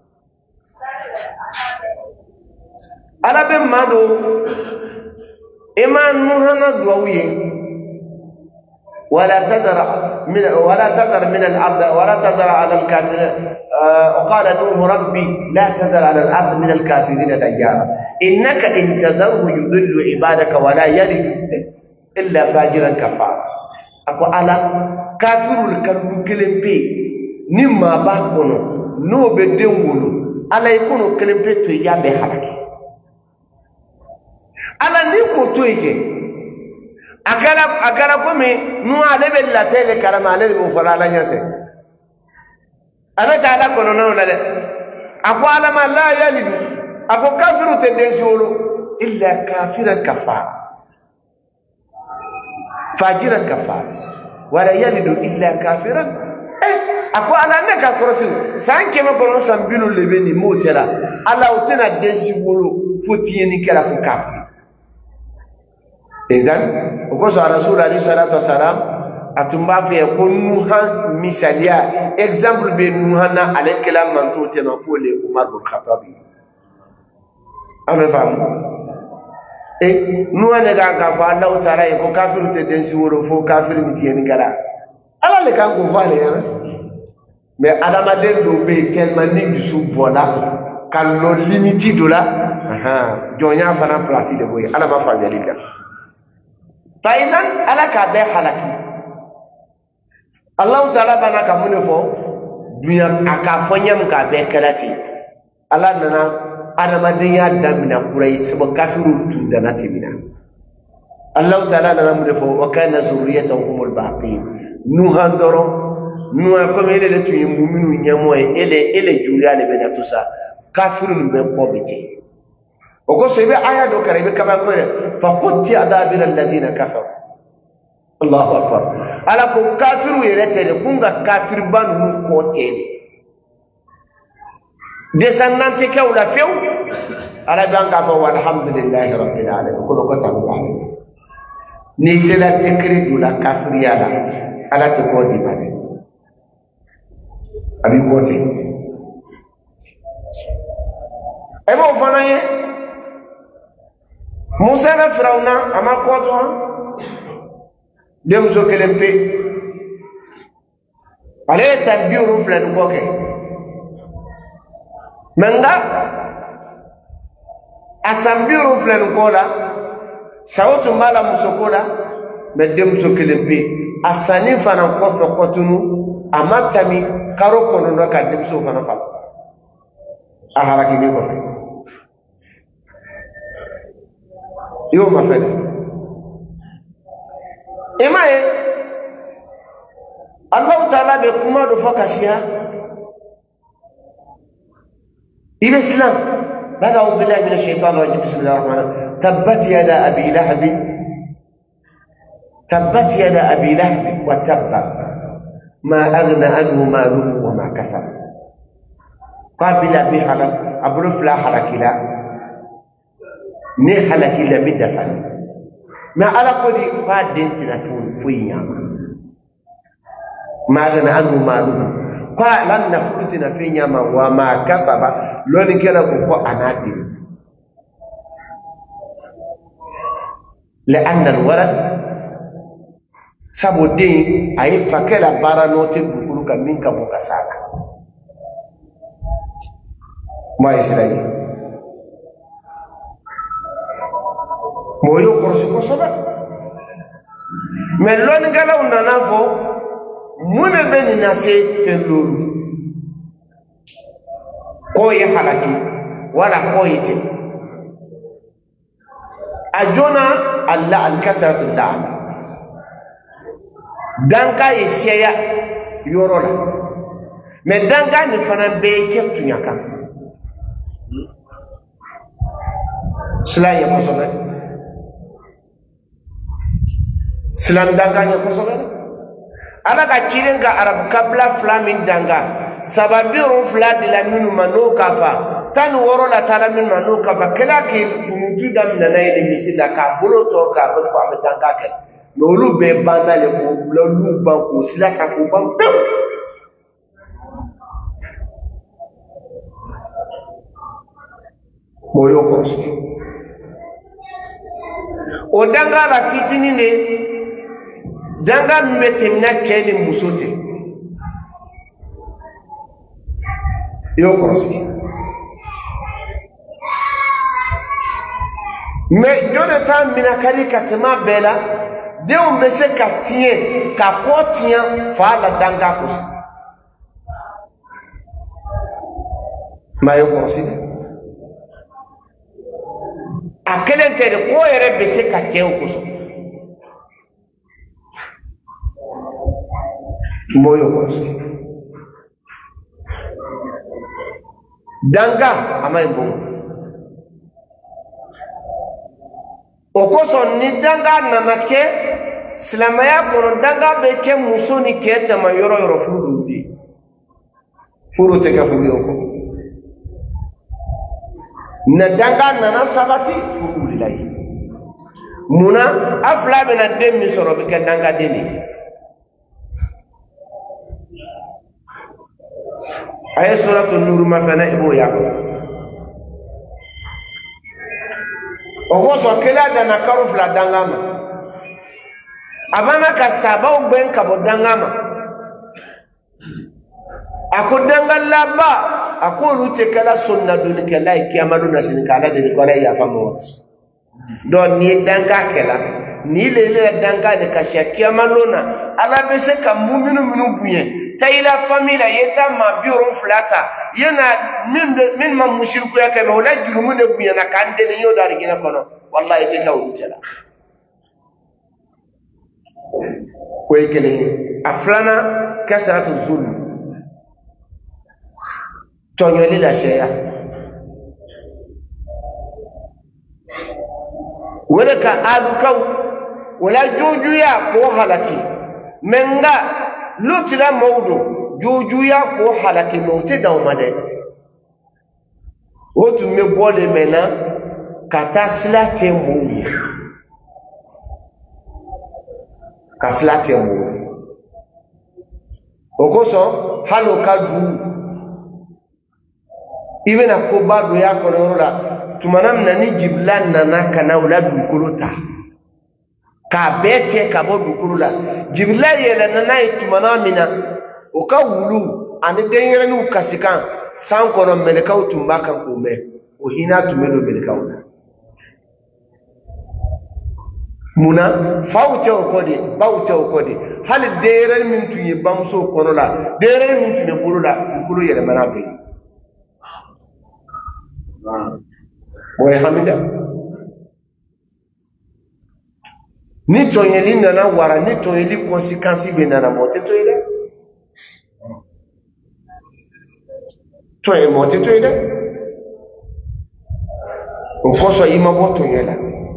ala be mado iman nuhana duawiye wala tazara min wala tazara min al-ard wala tazara ala al-kafirin وقال نوح ربي لا تذر على الارض من الكافرين ديارا انك ان تذره يضل عبادك ولا يلد الا فاجرا كفارا اكو على كافر الكلب كلمبي نما باكونو نو بدنغولو على يكونوا كلمبي تو يابه حركه ala ni ko to yake akara akara kome nu alebe la tele karama ale mo fala la nyase ala ta ala kono no la ako ala ma la yalidu ako kafiru tendensi wolo illa kafiran kafar fajiran kafar wala yalidu illa kafiran eh ako ala ne ka korosi sanke ma kono sambilu lebeni motela ala utena densi wolo fotieni kala fu kafir idan ko sa rasul ali sallallahu alaihi wasallam atumba fi kunuha misalia example be nuhana alekela manto tema ko le umar bin khattab ame fam e nuhana ga ga fa Allah taala ko kafiru te densi woro fo kafiru mitien ngala ala le kan ko vale ya mais adama den do be tellement ni du sou bola kan lo limiti dola aha jonya fana place de boy ala ma fa yalika faidan ala ka be halaki Allah taala bana ka mun fo dunya aka fonyam ka be kalati ala nana adama den ya damina kurai sabo kafiru tun da na timina الله تعالى نمر وكان ذريته هم الباقين نوح دورو نوح كم إلى لتوي مؤمن يموي إلى إلى جوليا لبنا توسا كافر من قومته وقول سيبي آية دو كريم كما قال فقط أدابر الذين كفروا الله أكبر على كو كافر يرتدي كونغا كافر بانو كوتيني descendante ke wala few ala banka fa walhamdulillahi rabbil alamin ko ko tabu alamin ni sela écrit la kafriya la ala te ko di bale abi kote e mo fana ye musa na firawna ama ko to dem so kelempe ale sabiru flan ko ke Manga asambiru flan kola sautu mala musokola medem sokelempe asani fana kofa kotunu amatami karo kono no kadem so fana fatu aharaki ni ko yo mafeda emae Allah Taala be kuma do fakashiya إلى الإسلام بعد أعوذ بالله من الشيطان الرجيم بسم الله الرحمن الرحيم تبت يدا أبي لهب تبت يدا أبي لهب وتب ما أغنى عنه ماله وما كسب قابل أبي حلف أبو فلا حلك لا ني حلك لا بدفن ما على قولي قاد دينتنا فويا ما أغنى عنه ماله قال لن نفوتنا في نعمة وما كسب لون كلا كوكو أنادي لأن الولد سبو دين أي فكلا بارا نوتي بكروكا منك بوكسالا ما يسلاي مويو كورسي كوسوبا من لون كلا وننافو من بني ناسي في اللون koye halaki wala koyete ajona alla al-kasratu da'am danka yesiya yorola me danka ni fana be kettu nyaka sila ya kosobe sila danka ya kosobe ala ka chirenga arab kabla flamin danga sababiru fladi la minu manu kafa tan woro la tala min manu kafa kala ke kunutu dam na nay de misila ka bolo tor ka ko am danka ke no lu be banda le ko lo lu ba ko sila sa ko bam pem moyo ko o danga la fitini ne danga metemna cheni musote yo korsi me jone ta mina kari katema bela de on bese katie ka potia fa la danga ko ma yo korsi akele tere ko ere bese katie ko so moyo korsi danga amay bo okoso ni danga nanake silamaya kono danga be ke musoni ke tama yoro yoro fudu di furu te ka fudu ko na danga nana sabati fudu lilahi muna afla be na demi soro be ke danga deni ay suratul nur ma fana ibo yako ogo so kela dana karu fla dangama abana ka sabau ben ka bodangama ako dangalla ba ako rute kala sunna dun kala kiyamadu nasin kala de ko ya famo don ni danga kala ni lele danga de ka shakiyamalona ala be se ka muminu minu buye tayla famila yeta ma biurum flata yana min min ma mushriku yake be wala jurumu de buye na kande ni yoda rigina kono wallahi te ka wutela كويكلي أفلانا كسرة الظلم تونيولي لا شيء ولك أدوكو ولا جوجويا كو حلقي منغا لوتلا مودو جوجويا كو حلقي موتي دوماده وتو مبولي منا كتاسلاتي موي كاسلاتي موي okoso halo kadu ibena ko bado yako norola tumanamna ni jiblan nana kana uladu kulota ka bete ka bodu kulula jibla yela nana tumanamina okawulu ane denyere ni ukasikan sankono meleka utumbaka kume ohina tumelo meleka una muna fawte okodi bawte okodi hal deere min tuye bamso kono la deere min tuye bulula bulu yele manabe moy hamida ni toyeli nana wara ni toyeli conséquence be nana mote toyele toye mote toyele o foso yima bo toyela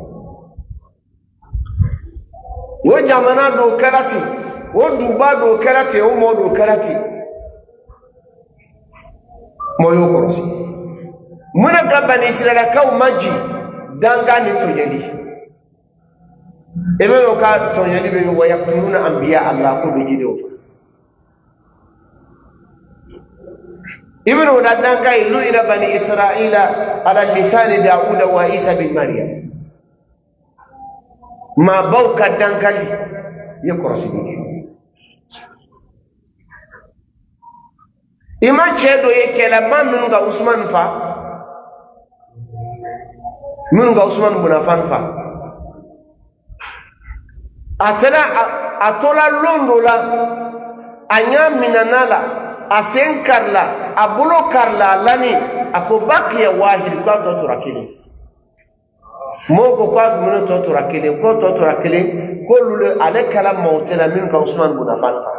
wo jamana do karati wo duba do karati wo mo do karati moyo korosi muna gabani israila ka umaji danga ni toyeli ebe lo ka toyeli be wo yaqtuluna anbiya allah ko be jido ibnu danga ilu ila bani israila ala lisan daud wa isa bin maryam ma bauka dankali ya korosini ima chedo yake la mamun ga usman fa mun ga usman bunafan fa atana atola londo la anya minanala asenkarla abulo karla lani akobaki wahid kwa totora kile moko kwa muno totora kile ko totora kile ko lule ale kala mawtela min ka usman bunafan fa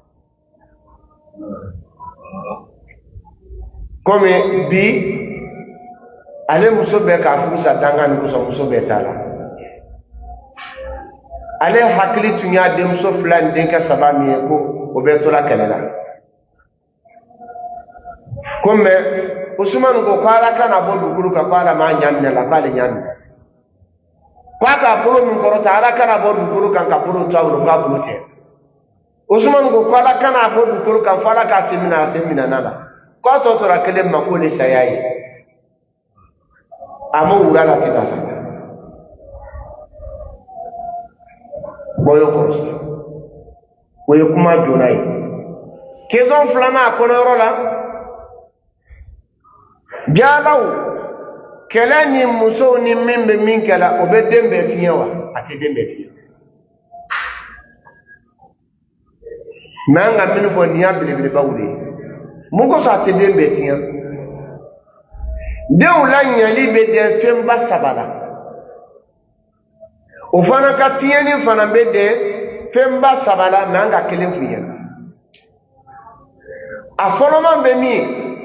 comme bi ale muso be ka fusa danga ni muso muso be tala ale hakili tunya de muso flan den ka sabami ko o be tola kelela comme usman ko kwala kana bodu kulu ka kwala ma nyamna la kwala nyamna kwa ka polo min korota ala kana bodu kulu kan ka polo tawro ka polo te usman ko kwala kana bodu kulu kan fala ka semina semina nala kwa totora kele makole sayai amo urala tikasa boyo koros boyo kuma jonai kezon flana kono rola jalaw kele ni muso ni mimbe minkela obedembe tiyawa ate dembe tiyawa manga minfo niya bilibili bawde muko sa te dembe tiyawa de ula nyali be de femba sabala o fana ka tiyeni fana be de femba sabala manga kelen fuya a foloma be mi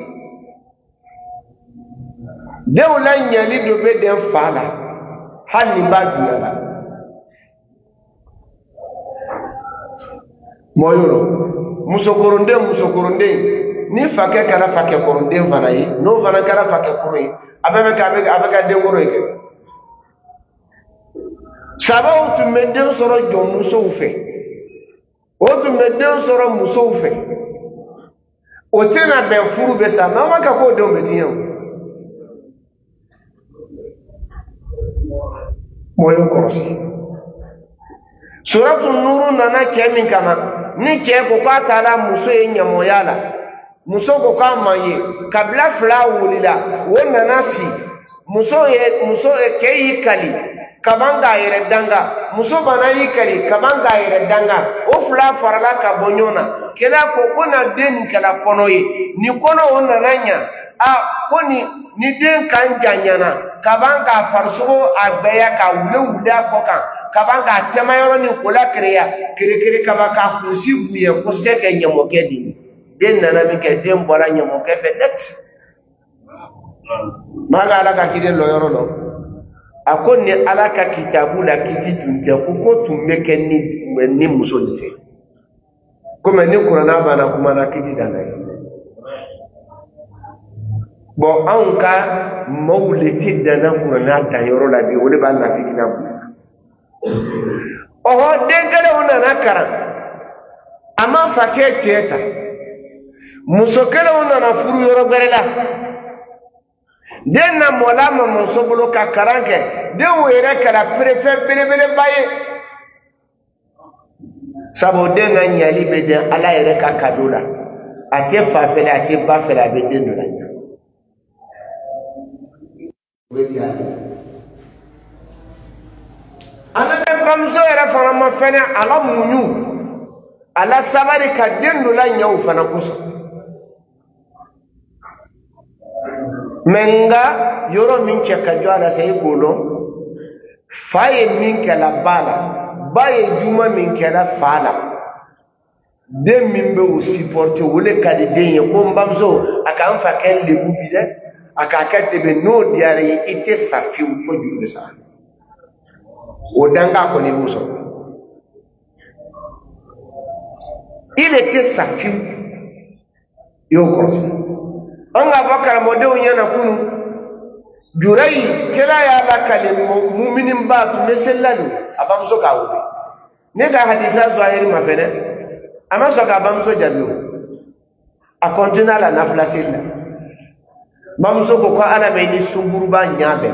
de ula nyali do be de fala hani ba duyala moyoro musokoronde musokoronde ni fake kala fake koronde fana yi no fana kala fake koroyi abeme ka abe abe ka dengoro yake sababu tumeden soro jo muso ufe o tumeden soro muso ufe o tena be furu be sa mama ka ko do betiyo moyo korosi suratul nur nana kemin kama ni ke ko ka tala muso yenya moyala muso ko kama ye kabla fla wulila wonna nasi muso ye muso e kei kali kabanga yere danga muso bana yi kali kabanga yere danga o fla farala ka bonyona kela ko kona den kala kono ye ni kono wonna nanya a koni ni den kan janyana kaban ka farsugo agbeya ka wule wule akokan kaban ka temayoro ni kula kreya kire kire kaba ka kusi buye ko seke nyamoke di den nana mi ke den bola nyamoke fe det maga ala ka kide lo yoro lo akon ni ala ka kitabu la kiti tunje ko ko tummeke ni ni musonite comme ni qur'ana bana kuma na kiti dana bon an ka mawliti dana qur'ana da yoro la bi wole ba na fitina bu oho dengale ona na karan ama fake cheta musokele ona na furu yoro berela den na mola ma musobolo ka karanke de were kala préfet bele bele baye sabo den na nyali be den ala yere ka kadola ate fa fele ate ba fele be den do la ana be bamso yere fana ma fene ala munyu ala sabari ka den do la nyaw fana kuso menga yoro min cheka jwala sai bolo faye min kala bala baye juma min kala fala dem min be o supporter wole kadi den ko mbamso aka amfa ken le bubide aka kete be no diare ite safi fo jumbe sa o danga ko ni muso il était safi yo cross anga bakara modeu nyana kunu jurai kila ya la kalim mu'minin ba tu mesellalu abamso ka wubi ne ga hadisa zahiri mafene ama so ka abamso jabio a continue la nafla silla bamso ko ko ana me ni sunguru ba nyabe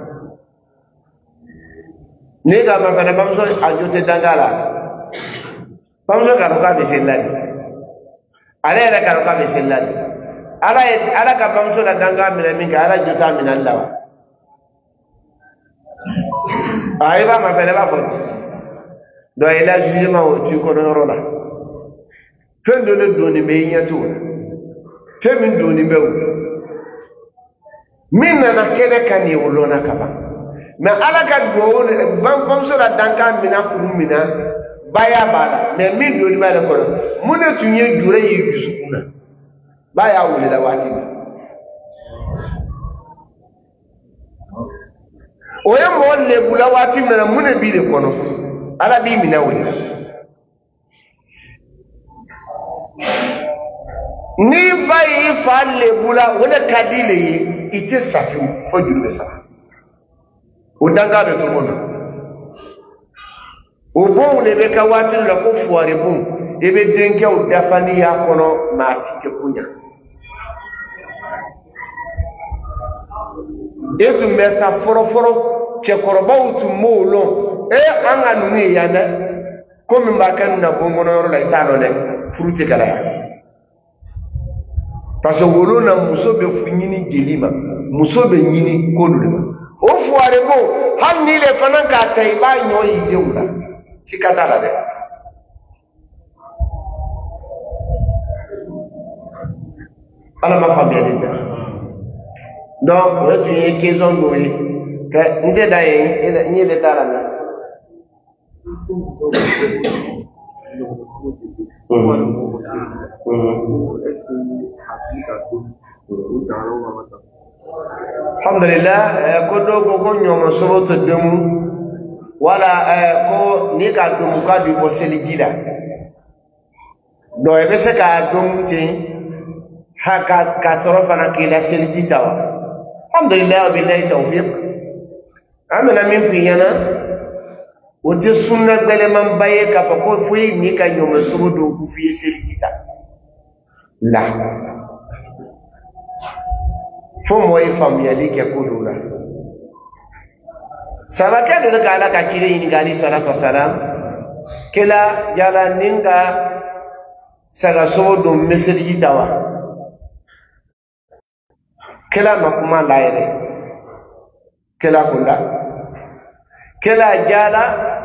ne ga mafene bamso ajote dangala bamso ka ka besellali ala era ka ka besellali ala ala ka bamso la danga mina min ka ala juta min Allah aiba ma fele ba fo do ila juma o ti ko no rola fendo le doni me yatu femi doni be min na kene kan yi wolona ka ba me ala ka do bam bamso la danga mina ku mina baya bala me min doni ba le ko mun ne tunye dure yi bisukuna baya wule da wati oye mo le bula wati mena mune bi le kono ala bi mina wule ni bayi fa le bula wole kadile yi ite safi fo jurbe sa o danga be to mono o bon le be ka wati la ko fuare bon e be denke o dafani ya kono ma site kunya etu meta foro foro che korobaw tu molo e anga nuni yana komi mbaka na bongono yoro la itano ne fruite kala ya parce wolo na musobe funyini gelima musobe nyini kodulima o fuare bo hanni le fanan ka taiba nyoyi deula tikata la de ala ma famia de donc o tu ye question do yi que nje da yi ni le tara na alhamdulillah ko do ko ko nyoma so to demu wala ko ni ka dum ka bi ko selijida do e be se ka dum ti haka ka torofa na kila selijita wa alhamdulillah billahi tawfiq amana min fi yana wote sunna gbele man baye ka fa ko fuyi ni ka nyoma subudu ku fi selijita la fo moy famiyali ke kulula sabaka do ka ala ka kire ni gali salatu wassalam kila jala ninga saga subudu selijita wa kila makuma laire kila kula kila jala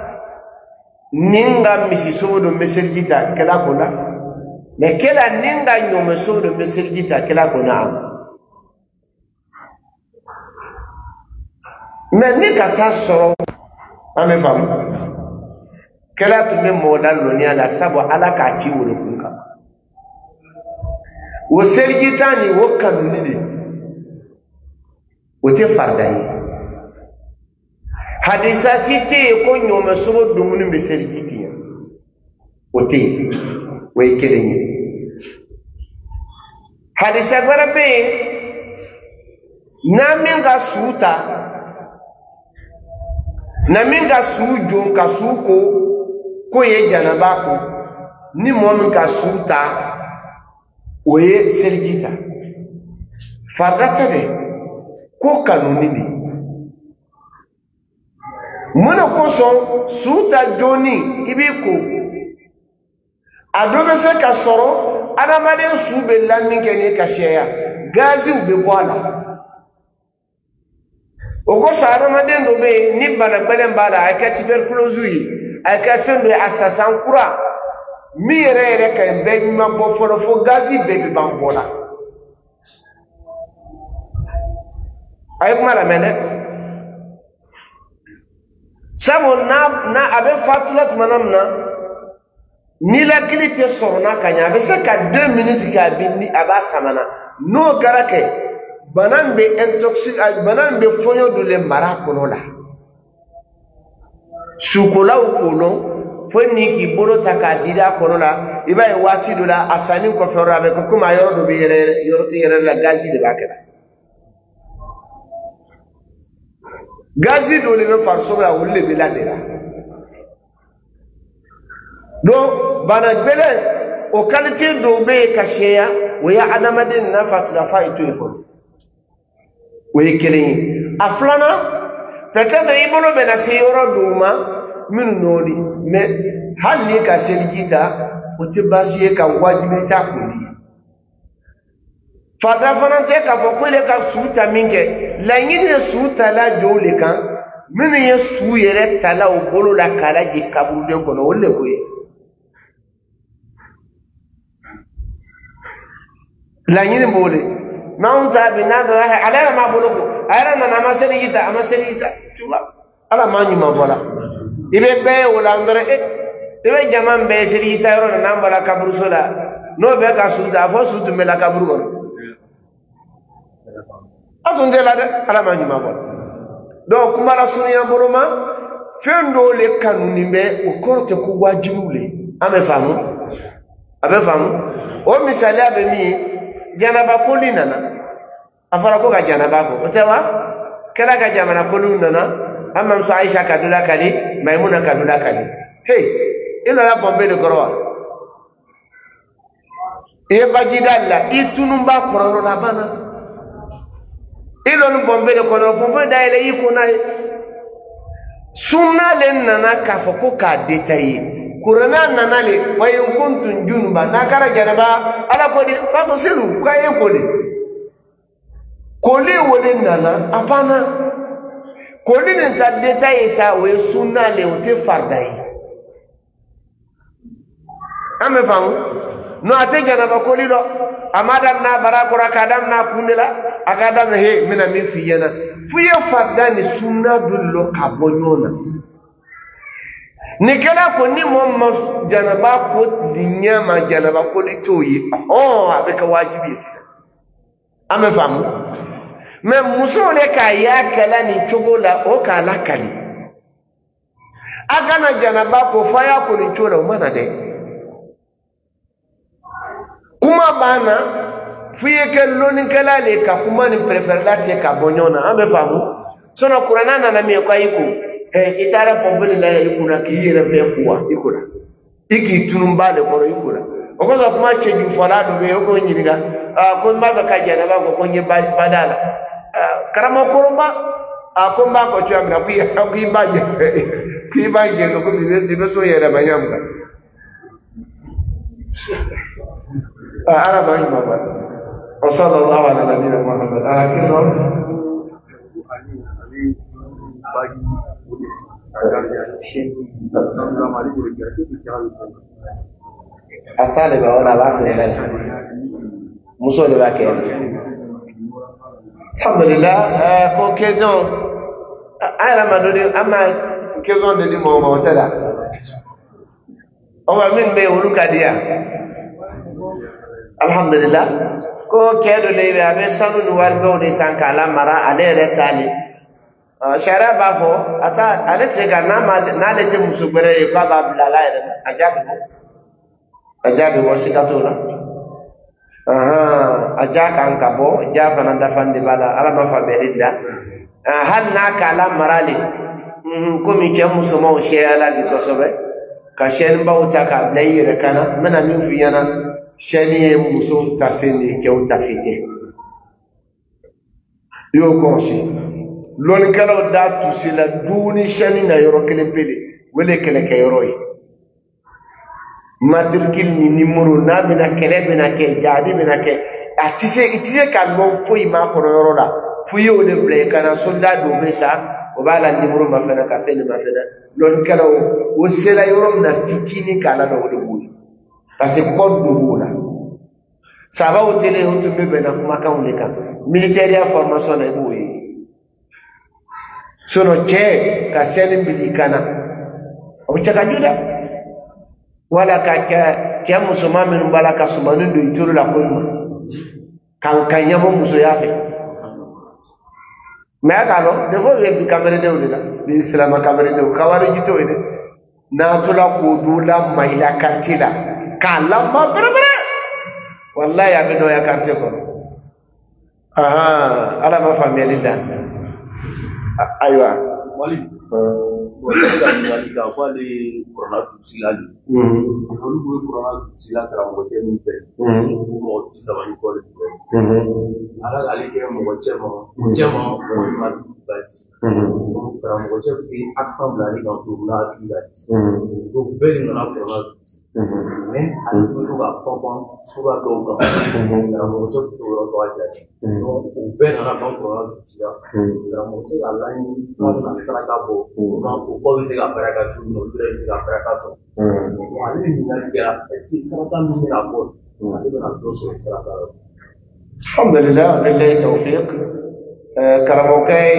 ninga misi subudu selijita kila kula me kila ninga nyoma subudu selijita kila kuna mais ni kata soro ame fam kala to me modal lo ni ala sabo ala ka ki wuro kunka wo serjitani wo kanu ni de wo te fardayi hadisa site ko nyoma sobo dumuni be serjiti wo te wo kedenye hadisa barabe na minga suta na minga sujo ka suko ko ye janaba ko ni mo minga suta o ye serjita fardata de ko kanuni ni mona ko so suta joni ibiko adobe se ka soro adamade sube laminke ni ka sheya gazi ube bwala ogo sara maden do be ni bana belen bada aka tuberculosis yi aka fendo assassin kura mi yere yere ka be ma bo folo fo gazi be bi bambola ay kuma la mene sabo na na abe fatulat manamna ni la kilite sorna kanya be se ka deux minutes ka bi ni aba samana no garake banan be intoxic banan be fonyo dole mara kono la sukola kono fonni ki bolo takadira kono la iba e wati dola asani ko fero be ko kuma yoro do be yere yoro ti yere la gazi de bakela gazi dole be far sobra wolle be la dera do bana bele o qualité do be kasheya wo ya adamadin na fatula faitu ko we kelen aflana peut-être ibolo bena seyoro duma min nodi mais halli ka seljita o te basiye ka wajibi ta kuli fada fanante ka fo ko le ka suta minke la ngini suta la jole kan min ye su yere tala o bolo la kala ji kaburu de kono wolle ko ye la ngini bole maunta binado ha ala ma boloko ayra na ma serigita ama serigita tuba ala ma nyuma bola ibe be wala ndore e ibe jaman be serigita yoro na mbala kaburu sola no be ka suda fo sudu mela kaburu gon atun de la de ala ma nyuma bola donc kuma la sunya boroma fendo le kanuni be o korte ku wajibule ame famu abe famu o misali abe mi janaba koli nana afara ko ga janaba ko otawa kala ga jamana kolu nana amma so Aisha kadula kali Maimuna kadula kali hey ilo la bombe de gorowa e bagidalla itunumba kororo la bana ilo no bombe de kono bombe da ile yiko na sunna len nana ka foko ka detailler Kurana nanale wa in kuntum junuba nakara janaba ala kodi fagsilu kwa yen kodi koli wole nana apana koli ne ta detail sa we sunna le ote fardai ame famu no ate janaba koli lo amada na barakora kadam na kunela akadam he mina min fiyana fuye fardani sunna dullo kabonyona nikela ko ni mo janaba ko dinyama janaba ko litoyi oh abeka wajibi sisa ame famu me musole ka ya kala ni chogola o kala kali agana janaba ko faya ko ni chola umana de kuma bana fuye ke loni kala le ka kuma ni preferlati ka bonyona ame famu sono kurana na mi kwa iko eh itara pombele la ikuna kiyere be kuwa ikuna iki tunumba le koro ikuna okoza kuma cheju falado be yoko nyiriga ah ko mba ka jana ba ko konye badala karama koromba akomba ko tu amna kuya kuibaje kuibaje ko bibe bibe so yere mayamba ah ara ba ma ba sallallahu ala nabiyina muhammad ah kizo atale ba ona ba fere muso le ba ke alhamdulillah ko question ala madoni ama question de di mo mo tada o wa min be wulu kadiya alhamdulillah ko kedo le be abe sanu ni war go de sankala mara ale re tali shara ba fo ata ale se ga na ma na le te musubere e ba ba blala ere ajabi ajabi wasikatola aha ajaka ankabo jafa na dafandi bala ala ma fa berida hal na kala marali ko mi ke musuma o sheyala bi tosobe ka shen ba uta ka blayire kana mana min fiyana sheni muso tafini ke utafite yo konsi lon kala da tusila duni sheni na yoro kele pele wele kele ke yoro yi matrikil ni numero na bina kele bina ke jadi bina ke atise itise kan mo foi ma ko yoro la fuye o de ble kana soldat do be sa o bala numero ma fena ka fene ma fena lon kala o sela yoro na fitini kala do de buli parce que ko do bula saba o tele o tumbe be na kuma kan le kan militaire formation na boye sono che ka sene bili kana o chaka juda wala ka ke musuma min bala ka sumanu do ituru la kulma kan kanyamo muso yafe me akalo defo we bi kamere de wala bi islam kamere de kawari jito ide na tula ko dula maila kartila kala ma berbere wallahi ya bido ya karte ko aha ala ma familia aywa wali wali ka wali corona silali mhm ko lu corona silala tra mo ke min pe mhm mo sabani ko le mhm ala ali ke mo chemo chemo mo ma bat mhm tra mo che ki ensemble ali dans tout la activité mhm donc belle na corona mhm mais ali ko ga pon suba ko ko mhm tra mo che to ro to aja donc belle na corona silala tra mo che ala ni na sala ka bo o ko se ga para ka tu no dure se ga para ka so wale ni na ya est-ce que ça va nous rapport wale na do so ça va alhamdulillah billahi tawfiq karamokai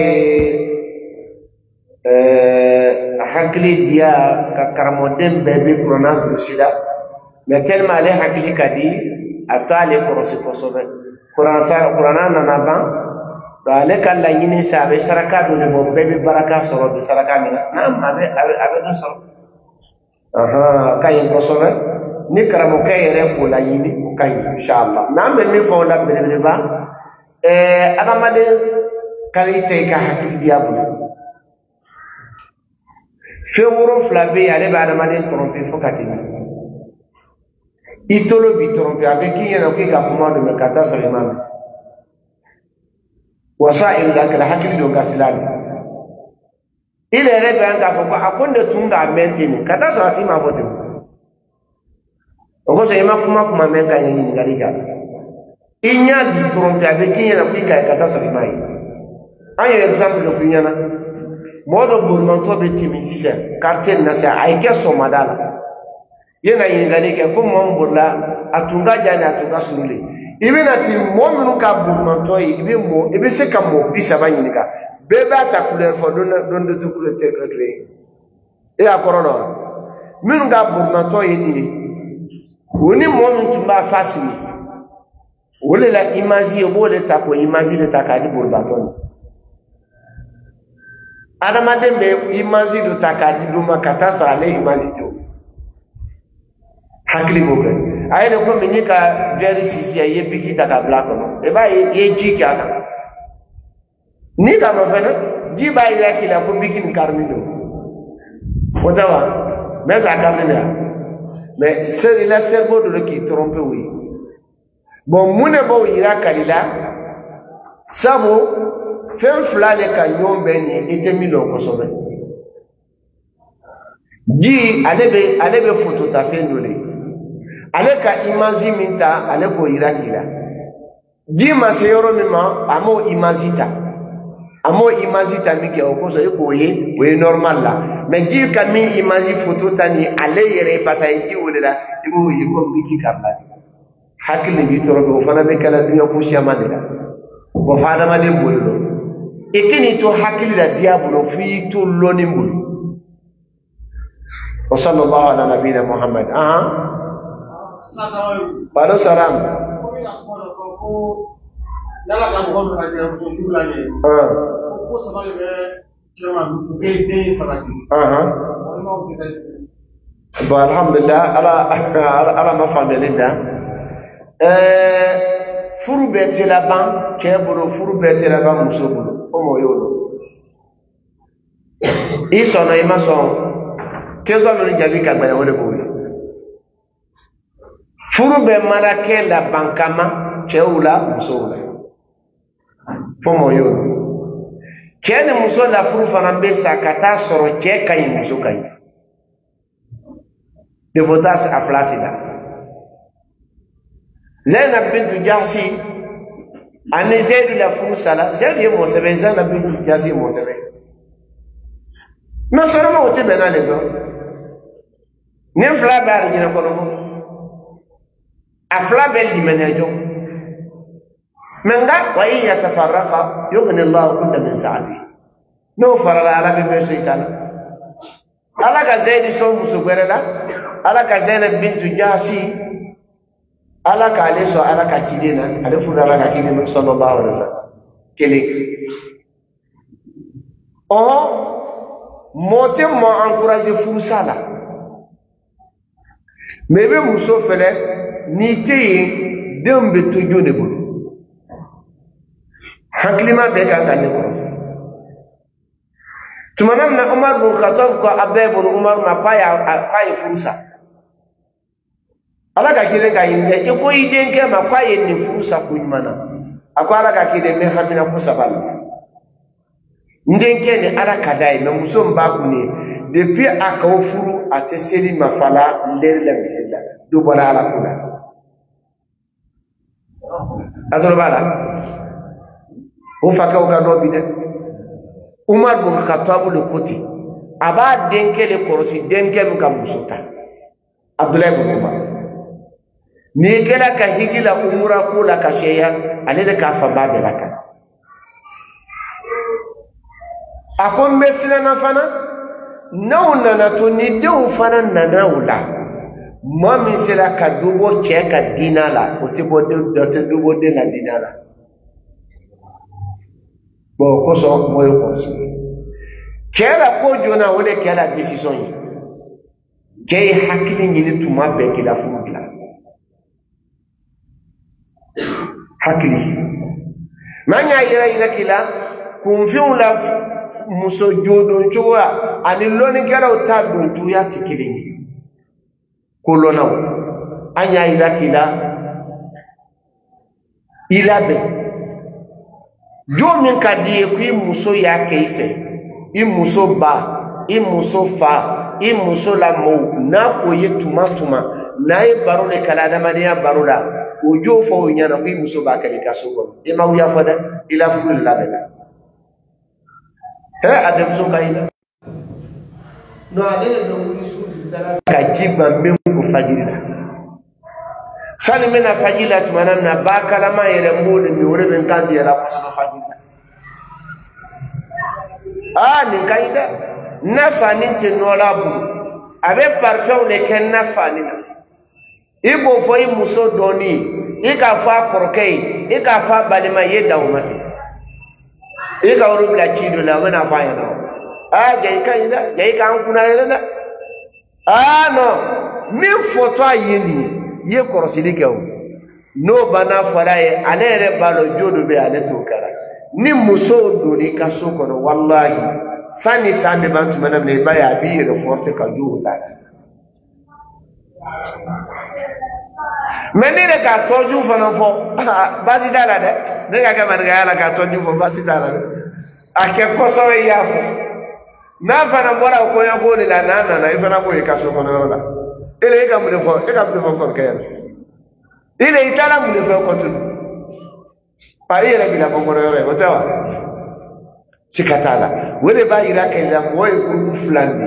hakli dia ka karamodem bebe corona virusida mais tellement ale hakli kadi atale korosi kosobe kuransa kurana na ban ale kan la nyini sabe saraka do le bo bebe baraka soro be saraka mina na abe abe do soro aha kay ko soro ni karamo kay re ko la nyini kay inshallah na me mi fo la bele ba eh adamade kalite ka hakki diabu fe woro flabe ale ba adamade tromper fo katini itolo bi tromper avec qui yana ko ka kuma do me kata so imam wasa'il lakal hakili do gasilali ile rebe anga fo ko akonde tunga mentini kata sorati ma fotu ogo so yema kuma kuma menga yenyi ni gariga inya bi trompe avec qui yana pika kata so mai ayo example do funyana modo burmanto be timisisa quartier na sa aike so madala yena yin gariga ko mon burla atunga jani atunga surule ibina ti mominu ka burmanto ibe mo ibe se ka mo bisa banyinika bebe ata couleur fo don don de couleur te clé e akorono minu ga burmanto yini woni momin tumba fasini wole la imazi obole ta ko imazi de ta ka di burmanto adama dembe imazi do ta ka di duma kata sa le imazi to hakli bobe ayene ko minika very sisi ye bigi ta ka black no e ba ye jiki aka ni ka ma fana ji ba ila kila ko bigi ni karmino otawa mais ça kamina mais c'est la cerveau de qui trompe oui bon mune bo ira kalila sabo fem flale ka nyombe ni etemilo ko sobe ji alebe alebe photo ta fendole ale ka imazi minta ale ko irakira ji maseyoro mima amo imazita amo imazita mike okoso iko ye we normal la mais ji ka mi imazi photo tani ale yere pasa ji wolela ibo yiko miki kabla hakli bi toro ko fana be kala dunya ko shama de bo fana ma dem bollo ikini to hakili la diablo fi to lonimul wa sallallahu ala nabiyina Muhammad. Aha balo salam yala ka mo ko ka jẹ fún jula ni ah ko sama le be jama be de sabati aha ba alhamdulillah ala ala ma famille da euh furu be telaban ke bolo furu be telaban muso bolo o mo yolo iso no ima so ke zo no jabi ka gbara wole bo furu be mara ke la bankama ke ula muso ula fomo yo kene muso la furu fana be sakata soro che kay muso kay de votas aflasida Zainab bintu Jahshi ane Zaid la furu sala Zaid ye mo sebe Zainab bintu Jahshi mo sebe no soro mo ti benale do ne fla ba ri na ko no afla bel di menejo menga wa in yatafarraqa yughni Allah kull min sa'ati no farala ala be be shaytan ala ka Zaid so musu gwerela ala ka Zainab bintu Jahshi ala ka ale so ala ka kidena ale fu ala ka kidena sallallahu alaihi wasallam kele oh mote mo encourager furusala mebe muso fele ni teye dembe to jone bo haklima be ka kan ne ko tumanam na Umar bin Khattab ko Abdullah bin Umar ma paya paya furusa ala ka kire ka inde e ko iden ke ma paya ni furusa ko nyumana akwala ka kire me hamina ko sabal ndenke ni ala ka dai na muso mba ku ni depuis aka furu ate seli mafala ler la bisilla do bona ala kula azoro bala o faka o ga do bi de Umar bin Khattab le koti aba denke le korosi denke mu ka musuta Abdullah bin Umar ni kala ka higila umura kula ka sheya ale de ka fa babelaka akon mesina na fana nauna na to ni de u fana na naula mami sira ka dubo che ka dinala o te bo de te dubo de la dinala bo ko so mo yo ko so kera ko jona wole kera decision yi ke hakili ni tuma be kila fudla hakili manya ira ira kila kumfiu la muso jodo nchowa ani loni kera utadu tu ya tikilini kolona anya ira kila ilabe jo min kadiye ku muso ya keife i muso ba i muso fa i muso la mo na ko yetuma tuma na e baro le kala da maniya baro la o jo fo nyana ku muso ba kali kaso ko e ma wiya fada ila fu la bela he adam so kayina no alele do muri su ditala ka jiba men ko fajirila sani mena fajila tumana na bakala ma yere mo de mi wore ben kandi ala ko so fajila ah ni kaida nafa ni tenola bu abe parfum le ken nafa ni na ibo fo yi muso doni ika fa korkei ika fa balima yeda umati ika woro bla chido la wana fa ya no ah jai kaida jai kan kuna yela ah no mi photo ayeni ye korosili ke o no bana faraye alere balo jodo be ale to kara ni muso doni kaso kono wallahi sani sande bantu manam ne baya bi reforce ka juuta menene ka toju fana fo basi dala de ne ga ka man ga ala ka toju fo basi dala de ake koso we ya fo na fana bora ko ya ko ni la nana na ifana ko e kaso kono la ile ga mu de fo e ga mu de fo ko kayal ile itala mu de fo ko tu pari era bila ko ko re ko tawa sikatala wele ba iraka ila moyo ku fulani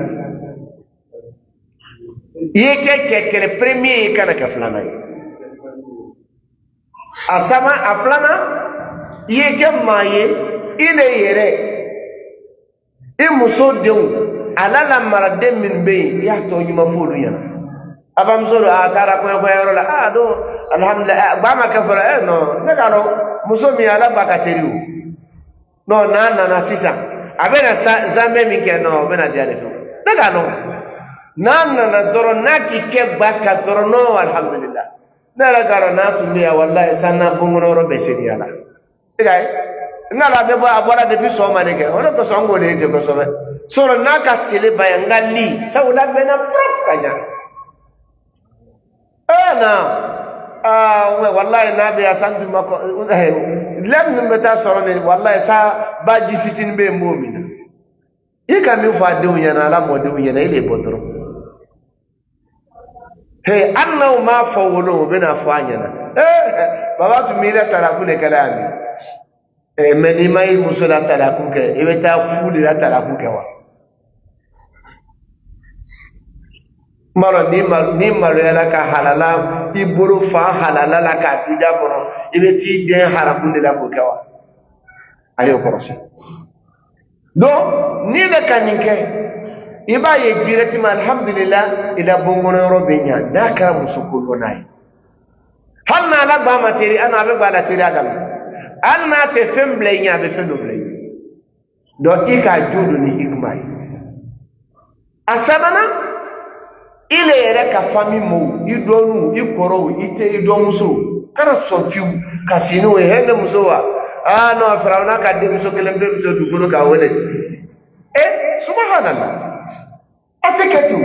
yeke kekele premier kana ka fulana asama aflana yeke maye ile yere e muso dew alala marade min be ya to nyuma fulu yana abam soro atara ko ko yoro la ah do alhamdulillah ba ma kafara eh no daga no muso mi ala bakateriu no na na na sisa abena zambe mi ke no bena diare to daga no na na na doro na ki ke baka doro no alhamdulillah na la garo na tu mi wallahi sanna bungono ro be sedi ala gay na la de ba abora de biso ma de ke ono ko songo de je ko sobe soro na ka tele bayangali sawla bena prof kanya ana ah wallahi nabi asantu mako lan mbeta soro ne wallahi sa baji fitin be mu'mina yika mi fa de unyana la mo de unyana ile bodoro hey anna ma fawulu bina fanyana eh baba tu mira tarakule kalami eh meni mai musula tarakuke ibeta fuli la tarakuke wa maro ni ma ni maro yala ka halala iburu fa halala la ka dida kono ibeti den haramunde la ko kawa ayo korosi do ni le kaninke iba ye direti ma alhamdulillah ila bongono robenya nakara musukulo nai halna la ba materi ana be ba la teri adam anna te femble nya be femble do ika judu ni hikmai asabana ile yere ka fami mo idonu ikoro ite idomuso kara sofiu kasino e hende musowa ah no farauna ka de muso kelembe to dugoro ka wole eh subhanallah ateketu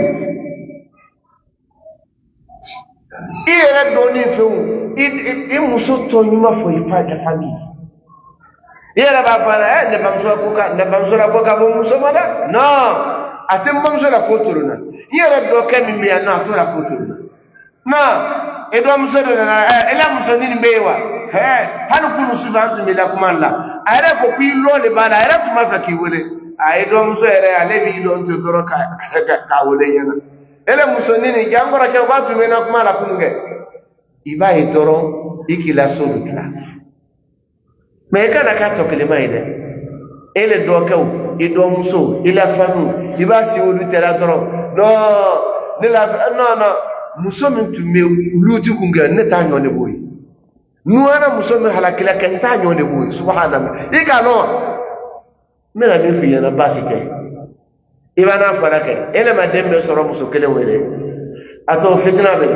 iyere doni fewu i muso to nyuma fo ifa da fami iyere ba fara eh ne bamso ko ka ne bamso ra ko ka bo muso mala no atem bamso ra ko turuna iyere do kemi mi ana to ra ko turuna na edo muso do na ela muso ni mbewa he hanu kunu subantu mi la kumalla are ko pi lo le bala are tu ma faki wole ai do muso ere ale bi do to toro ka ka wole yana ele muso ni ni jangora ke ba tu me na kumala kunge iba e toro ikila solutla me kana ka to kelema ide ele do kaw ido muso ila fanu iba si wolu tera toro no ne la no no muso min tu me luti kunga ne ta nyone boy nuana muso min halakila kan ta nyone boy subhanallah ika no mena mi fi yana basike ibana farake ele ma dembe soro muso kele wele ato fitna be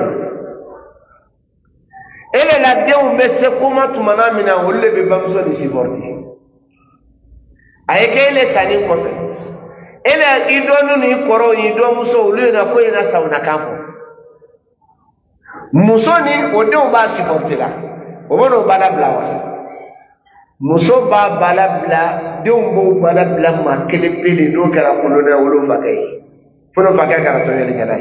ele la dew messe kuma tumana mina wolle be bamso di siporti ayeke ele sani ko fe ele idonu ni koro ni do muso ulu na ko ina sauna kampo muso ni odew ba siporti la obono bala blawa muso ba bala bla dew mo bala bla ma kele pele no kara kolona wolo fakay fono fakay kara to yele kanai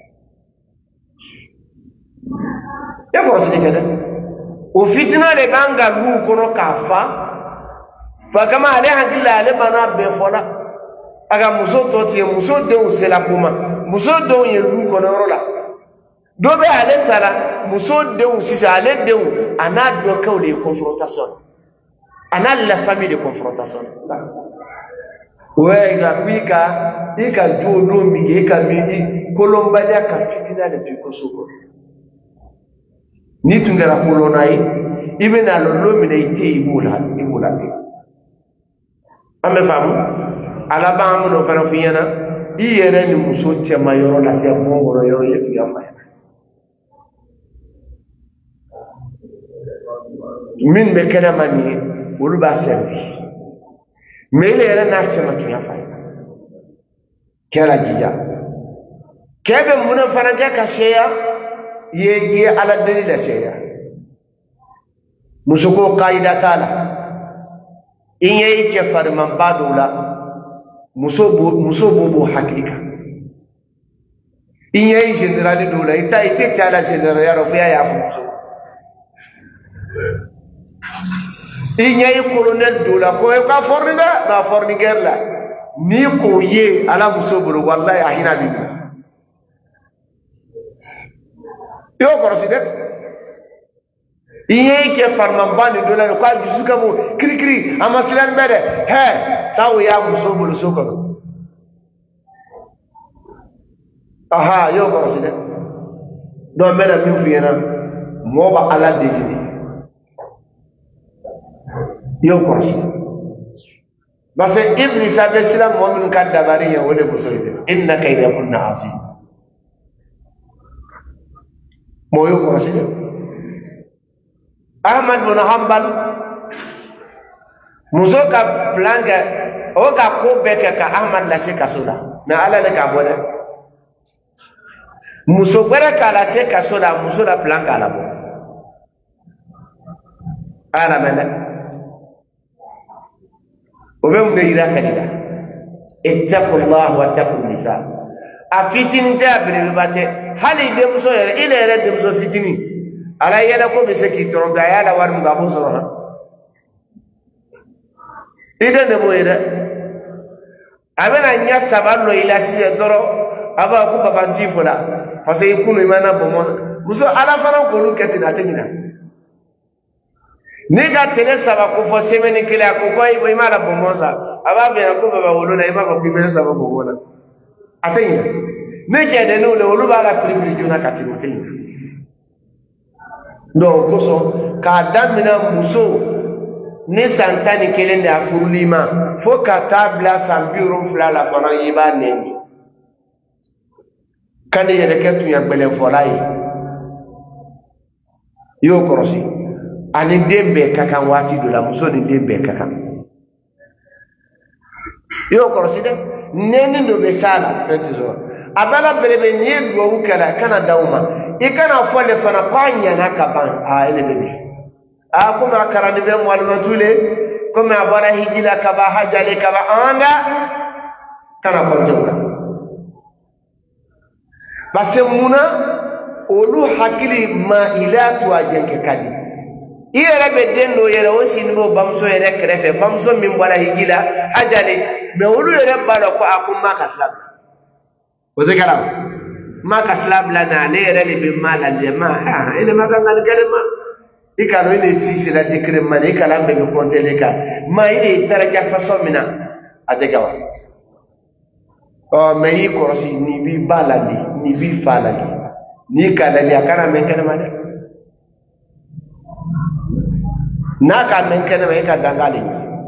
ya ko sidi kada o fitna le banga lu kono kafa fa kama ale hankila ale bana be fola aga muso to tie muso dew sela kuma muso dew ye lu kono rola do be ale sala muso dew sisa ale dew ana do kawle confrontation ana la famille de confrontation ouais ga pika ika jodo mi ika mi kolombaja ka fitina le tuko soko ni tungera kolonai ibena lo lomine ite ibula ibula be ame famu ala ba amu no fara fiyana iyere ni muso tema yoro la se mongoro yoro yetu ya fa min be kana mani wolu ba servi mele era na tema tu ya fa kera jiya kebe muna faranja ka sheya ye ye ala dalila sheya musuko qaida tala inye ke farman badula musobo musobo hakika inye general dola ita ite kala general ya rofia ya muso inye colonel dola ko e ka fornida na forniger la ni ko ye ala musobo wallahi ahina bi yo koroside iye ke farman bani dole ko jusuka bo kiri kiri amasilan bede he tawo ya muso bulu soko aha yo ko sile do mena mi fiyana mo ba ala degidi yo ko sile bas iblis abe sila mu'min ka dabari ya wode muso ide innaka idha kunna azim mo yo ko sile Ahmad bin Hanbal muso ka planga o ka ko beke ka Ahmad la se kasola na ala le ka boda muso gbere ka la se kasola muso la planga la bo ala mena o be mun ira kadida ittaqullah wa taqun nisa afitin jabir bate hali de muso yere ile yere de muso fitini ala yela ko be se ki tromba yala war mu gabo so ha ida ne mo ida abena nya saballo ila siya doro aba ku babanti fola parce que kunu imana bomo muso ala fana ko lu ketina tegina ni ga tele saba ko fo semeni kila ko ko ibo imana bomo sa aba be ko baba wolo na iba ko be saba bomo na atengina ne je de no le wolo ba la firi firi jona katimo tegina do koso ka damina muso ni santani kelen da furulima fo ka tabla sambirum flala fana yiba neni kande yele ketu ya gbele folai yo korosi ani dembe kakan wati do la muso ni dembe kakan yo korosi de neni do be sala fetizo abala belebe ni do ukala kana dauma ikana fole fana panya na kaban a ele bebe a kuma karani be mo almatule kuma abara hijila kaba hajale kaba anda kana kontola base muna olu hakili ma ilatu ajenke kadi iyere be dendo yere osinbo bamso yere krefe bamso min wala hijila hajale me olu yere balo ko akuma kaslam wazekala maka slab lana ne yere be mala lema ha ile maganga ne karema ikalo ile sisi la dikrema ne ikala be konteleka ma ile daraja fasomina adegawa o meyi korosi ni bi baladi ni bi faladi ni kala ya kana men kana made naka men kana me ka dangali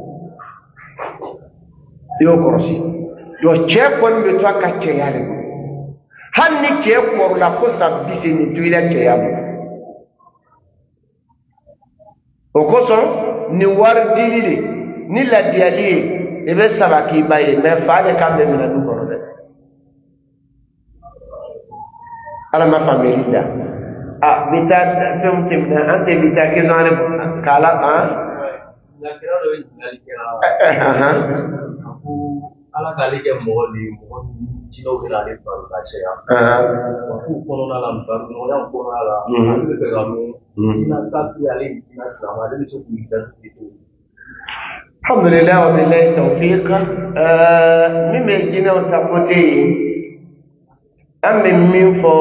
yo korosi yo che kon be to ka che yale hanni che korla ko sabise ni tuila che yabo okoso ni war dilile ni la diali e be sabaki baye me faale kambe mina du ko de ala ma familia ah bita femtim na ante bita ke zane kala ah la kira do ni kira aha ala kali ke moholi moholi chino bila le par la cheya ah ku kono na la par no ya kono ala ani ke gamu china ta ti ale china salama de so ku ita titu alhamdulillah wa billahi tawfiq euh mime jina tapote amme min fo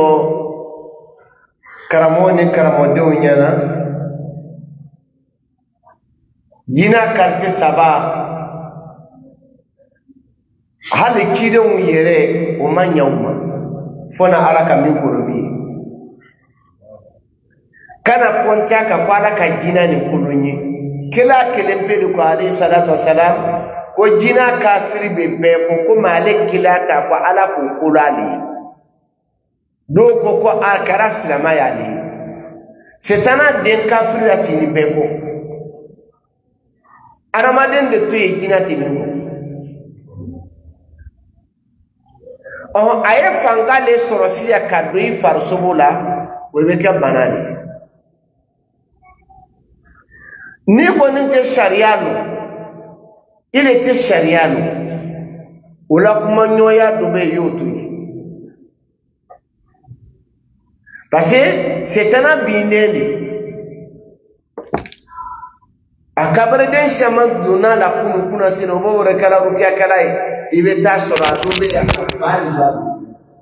karamoni karamode nyana jina karte saba hali kidon yere o manyawma fona alaka min korobi kana ponta ka kwala ka jina ni kulunyi kila kelempe ko alayhi salatu wassalam ko jina kafiri be be ko ko malik kila ta ko ala ko kulali do ko ko akara silama yali setana den kafiri asini be ko aramaden de to jina timingo oh aye fangale sorosi ya kadri farsobola webeka banani ni bonin te shariano ile te shariano wala kuma nyoya dobe yotu parce que c'est un binene akabare den shaman duna la kunu kuna sino bo wore kala rubiya kala ibe ta sura dobe ya bali za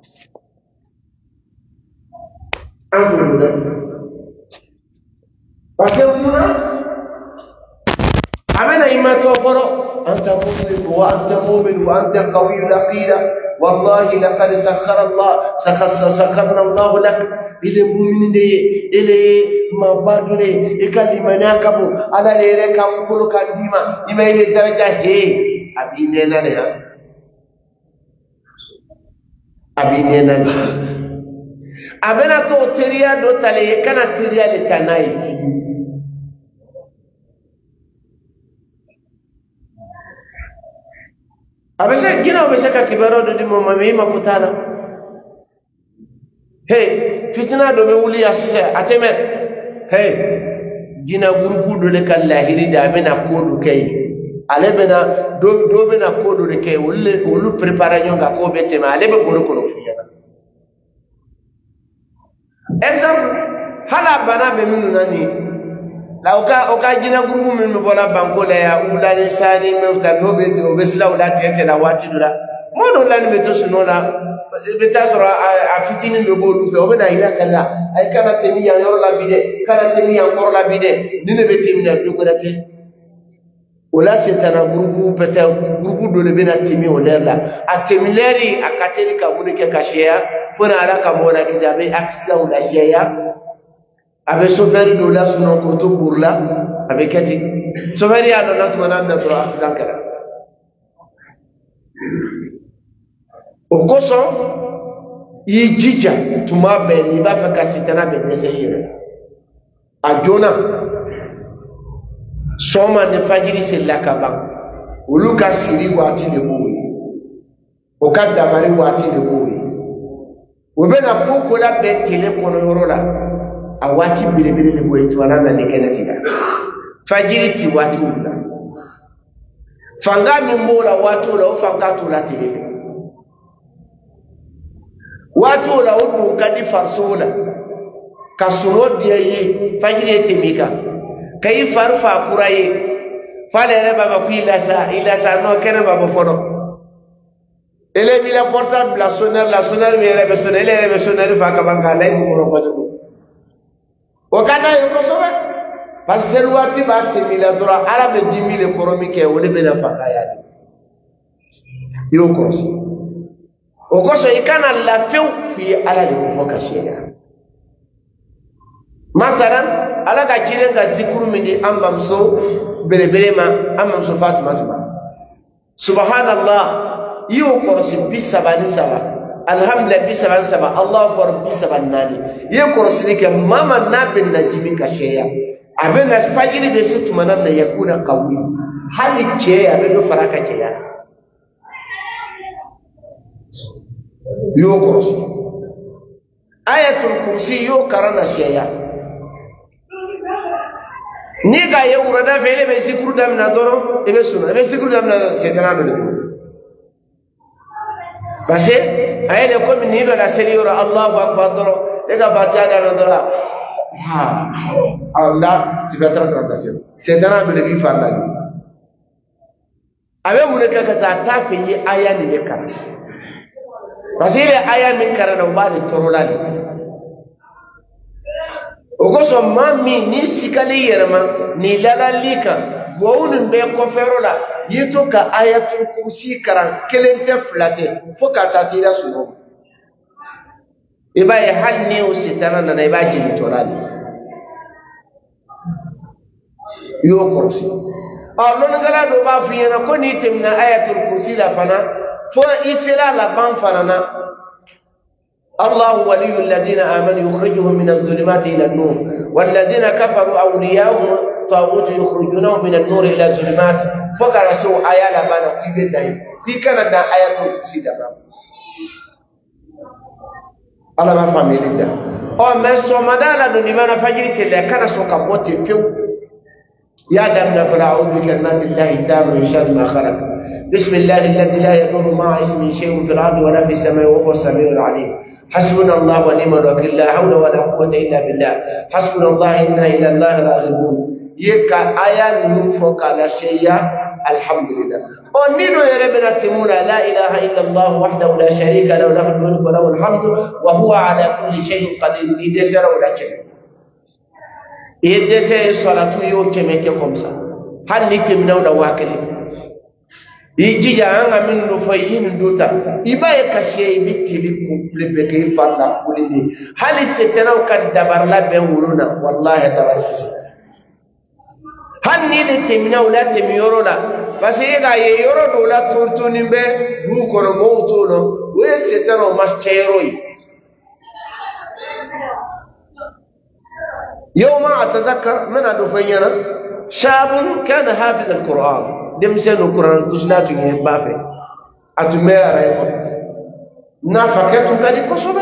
amru Pasemuna amena imato foro anta muslim wa anta mu'min wa anta qawi al-aqida wallahi laqad sakhara Allah sakhassa sakharna Allah lak ile mu'mininde ile mabadule ikalimana kabu ala lere kam kulu kandima imaile daraja he abinena ne abinena abena to teriya do tale kana teriya le tanai abese gina obese ka kibaro do dimo mami makutana hey fitna do be wuli asise ateme hey gina gurupu do le kan lahiri da bena kodu kay ale bena do do bena kodu le kay wulle wulu prepare nyonga ko bete ma ale be kono kono fiyana exemple hala bana be minu nani la oka oka gina gurupu min bola banko la ya ulani sani me ta no be o besla ula tete la wati dula mono la ni beto suno la beta sura a fitini do bolu fe o be na ila kala ay kana temi ya yoro la bide kana temi ya ngoro la bide ni ne beti na do godate wala setana gurupu beta gurupu do le bena temi o lerla a temi leri akateli ka munike kashia fona ala ka mona kizabe accident ula jeya avec chauffeur do la suno ko to burla avec kati chauffeur ya do na to manan na to accident kala o koso yi jija tuma be ni ba fa kasitana be neseyira ajona soma ne fajiri sella kaba uluka siri wati de boyi o kadda mari wati de boyi o be na ko ko la be tele kono yorola awati bile bile le boy to alana ne kenati ga fajiri ti watu la fanga mi mbola watu la fanga to la tele watu la udu kadi farsola kasuno diye fajiri temika kai farfa kuraye fale re baba ku ila sa ila sa no kene baba fodo ele bi la portable la sonnerie la sonnerie mi re be sonnerie ele re be sonnerie fa ka banka lay ko ko to wakana yoko sobe parce que wati ba timila dora arabe dimile koromi ke woni be na faka yadi yoko so okoso ikana la few fi ala de ko foka shega masalan ala ka jire ga zikru mindi ambam so bele bele ma ambam so fatima tuma subhanallah yo korsi bisabani saba alhamdulillah bisaban saba allah akbar bisaban nani ye korosini ke mama nabin najimi kasheya aben nas fajiri be situ manam na yakuna qawi hali ke aben do faraka ke ya yo korosi ayatul kursi yo karana sheya ni ga ye urada fele be zikru dam na doro e be sunna be zikru dam na sedana do parce ayele ko min hilo la seliora Allahu akbar doro ega fatiha da doro ha Allah tibatra translation sedana be bi farla ni abe mun ka ka sa tafi aya ni ne kara parce ile aya min kara na ba ni torola ni ogoso mami ni sikali yerma ni lalalika wawunun be kofero la yito ka ayatul kursi karan kelente flate foka tasira suno ibaye hal ni usitana na ibaji ni torali yo kursi Allah ngala do ba fiyana ko ni timna ayatul kursi la fana fo isira la ban fana الله ولي الذين آمنوا يخرجهم من الظلمات إلى النور والذين كفروا أولياءهم طاغوت يخرجونهم من النور إلى الظلمات فقال سوء آية لبانا قيبين نايم في كانت آية سيدة الله ما فهم يلده أو من سومدانا دونيمانا فجري سيدة كان سوء كبوتي فيو يا دمنا فلا أعوذ بكلمات الله تام من شر ما خلق بسم الله الذي لا يضر مع اسمه شيء في الأرض ولا في السماء وهو السميع العليم حسبنا الله ونعم الوكيل لا حول ولا قوة إلا بالله حسبنا الله إنا إلى الله راغبون يكا آية من فوق على شيء الحمد لله ونينو يا ربنا تمونا لا إله إلا الله وحده لا شريك له له الملك وله الحمد وهو على كل شيء قدير يدسر ولا شيء et dese salatu yo temeke comme ça han ni temna da wakali iji ya anga min no fayin dota ibaye kashe bitili couple beke falla kulini hali setena ka dabarla be wuruna wallahi dabar kisi han ni de temna wala temiyoro la parce que ga ye yoro do la tortuni be du ko no mawto no we setena mastero yi يوم أتذكر من أدفينا شاب كان حافظ القرآن دمسين القرآن تجلات يهبافي أتمير أيضا نافكت كدي كسبة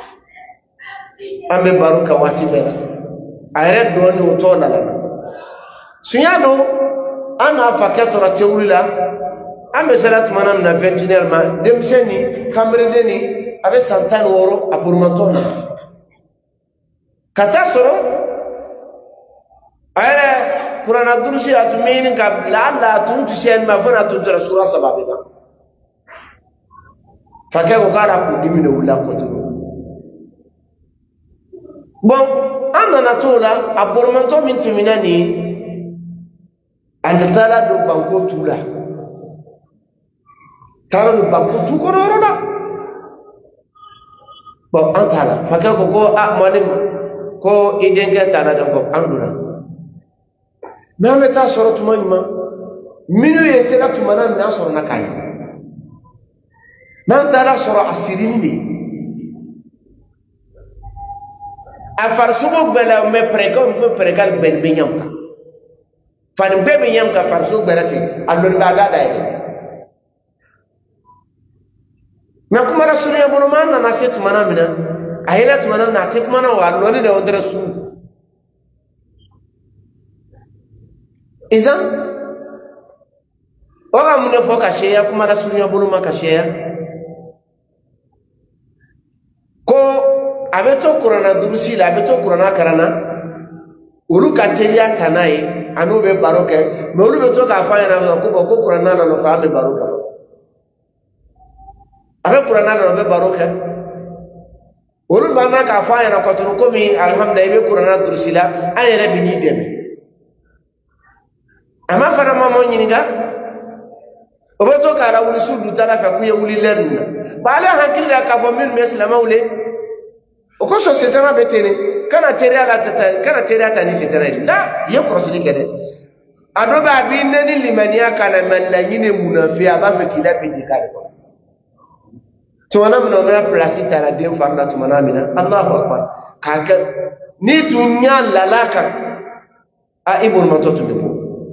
أمي باروكا واتبرا أريد دوني وطونا لنا سيانو أنا فكت رتولي لا أمي سلات منامنا فنجنير ما دمسيني كامرديني أبي سانتان ورو أبورمانتونا كتاسرو أنا قرآن الدرسي أتمين قبل لا تنت شيئا ما فنا تنتر سورة سبابنا فكيف قال أقول دمين ولا قتلوا bon أنا نتولا أبورمانتو من تميناني أن تلا دو بانكو تولا تلا دو بانكو تو كنورنا bon أنت هلا فكيف قال أمالي ko idenga tana da ko anduna ma meta soratu manima minu yesela tumana mina soro nakai man tala soro asirini de afar sugo bela me preko me prekal ben benyam ka fan be benyam ka far sugo belate allon ba da da ide ma kuma rasulullahi burman na nasetu mana mina ahila tumana na tek mana wa loni da wadra su izan oga mun fo ka sheya kuma rasulunya bulu maka sheya ko abeto qur'ana durusi la abeto qur'ana karana ulu ka teliya tanai anu be baroke me ulu beto ka fa yana ko ko qur'ana la no fa be baroka abe qur'ana la be baroke olu bana ka fa yana ko tun ko mi alhamdulillah be qur'ana dursila ayere bi ni deme ama fara mamo nyiniga obeto ka la wuli sudu tala fa ku ye wuli lerna bala hankilla ka fo min meslama wule o ko so setana betene kana tere ala tata kana tere ata ni setana la ye korosili kede adoba bi neni limaniya kana man la nyine munafiya ba fa kila bi dikare ko tumana mina mena place tara den farna tumana mina Allahu akbar kaka ni dunya lalaka a ibul matotu debo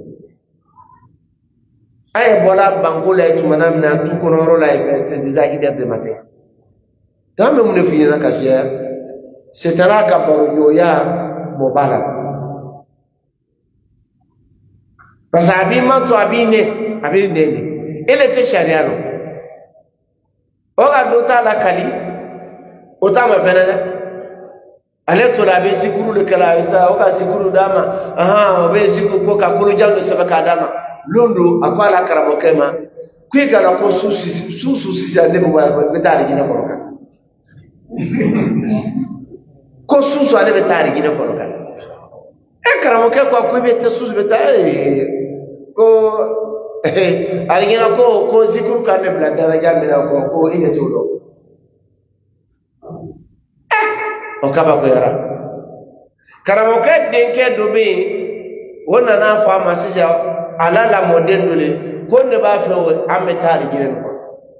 ay bola bangula tumana mina tu konoro la c'est des heures de matin dame mun fi na kashiya c'est tara ka baro ya mobala pasabi manto abine abine ele te shariano oga dota la kali otama fenana aleto la be sikuru le kala ita oga sikuru dama aha be sikuru ko ka kulu jando sabaka dama londo akwala karamo kema kwiga la ko susu susu sisi ande bo betari gina koroka ko susu ande betari gina koroka e karamo ke ko ko be susu betari ko aligina ko ko zikuru kane bla daraja mina ko ko ile tulo eh o kaba ko yara karamo ke denke dobe wona na fa masija ala la moden dole ko ne ba fe o ametari giren ko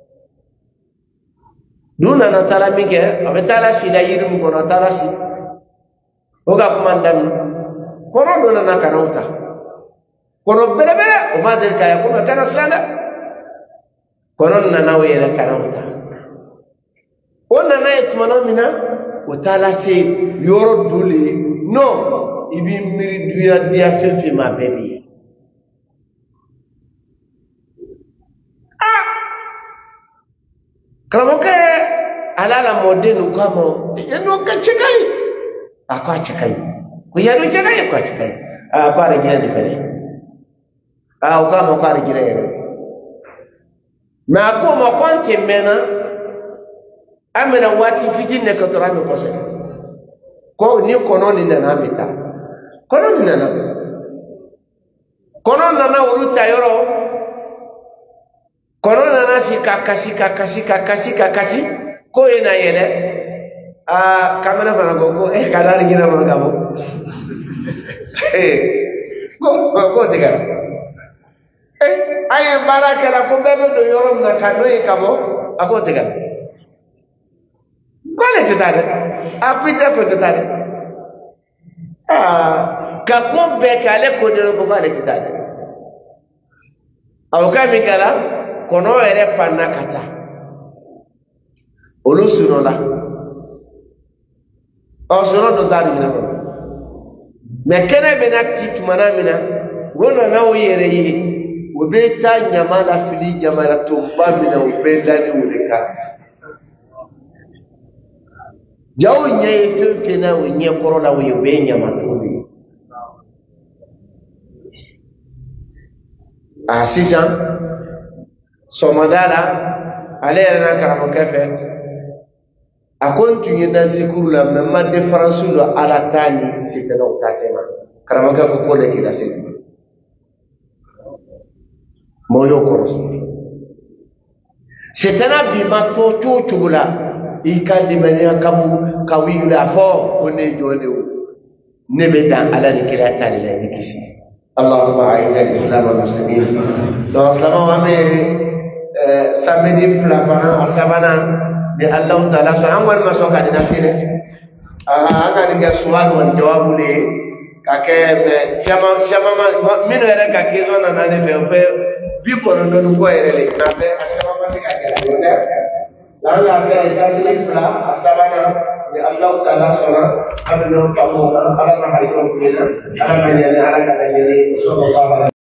duna na tala mike ametala sila yirum ko na tala si o ga kuma ndam ko ro dona na kanauta kono bere bere o ma der kaya ko kana slanda kono na nawe ya kana uta onna na etmano mina o tala se yoro dole no ibi miri duya dia fefe ma baby ah kramoke alala modenu kama yano kachikai akwa chikai ko yano chikai ko chikai ah kwa rejea ni fere au kama kwa rejea ma ko ma kwante mena amena wati fitin ne ko torame ko se ko ni kono ni na meta kono nana kono nana ulu tayoro kono nana si kakasi kakasi kakasi kakasi ko ena yele ah kamera mana gogo eh kadari gina mana kamu eh ko ko tiga eh aye baraka la ko bebe do yorom na kanoy kamo ako tiga ko le titade apita ko titade ah ka ko be kale ko de ko le titade aw kami kala kono ere panna kata olu suno la o suno do tari na ko me kene be na ti tumana mina wona na o yere yi o be ta nyama la fili nyama la tumba mina o be dani o le ka jaw nye fe fe na o nye koro la o ye be nyama tumbi asisa somadala ale yana karamo kafe akontu yina zikuru la memma difference lo ala tani c'était donc tatema karamo ka ko le kila sidi moyo korsi setana bi mato to tugula ikandi mania kabu kawiyula fo one jode nebe dan ala ni kila tani la bikisi اللهم اعز الاسلام والمسلمين لو اسلام وامي samedi flabana asabana de Allah taala so amwal masoka dina sine anga ninga swali wa jawabu le kake chama chama mino era kake zona na ne fe bi ko no no ko erele na be asama masika kala yote langa be samedi fla asabana de Allah taala so na amno pamoka ala ma hariko bila ala ma yana ala ka yele sallallahu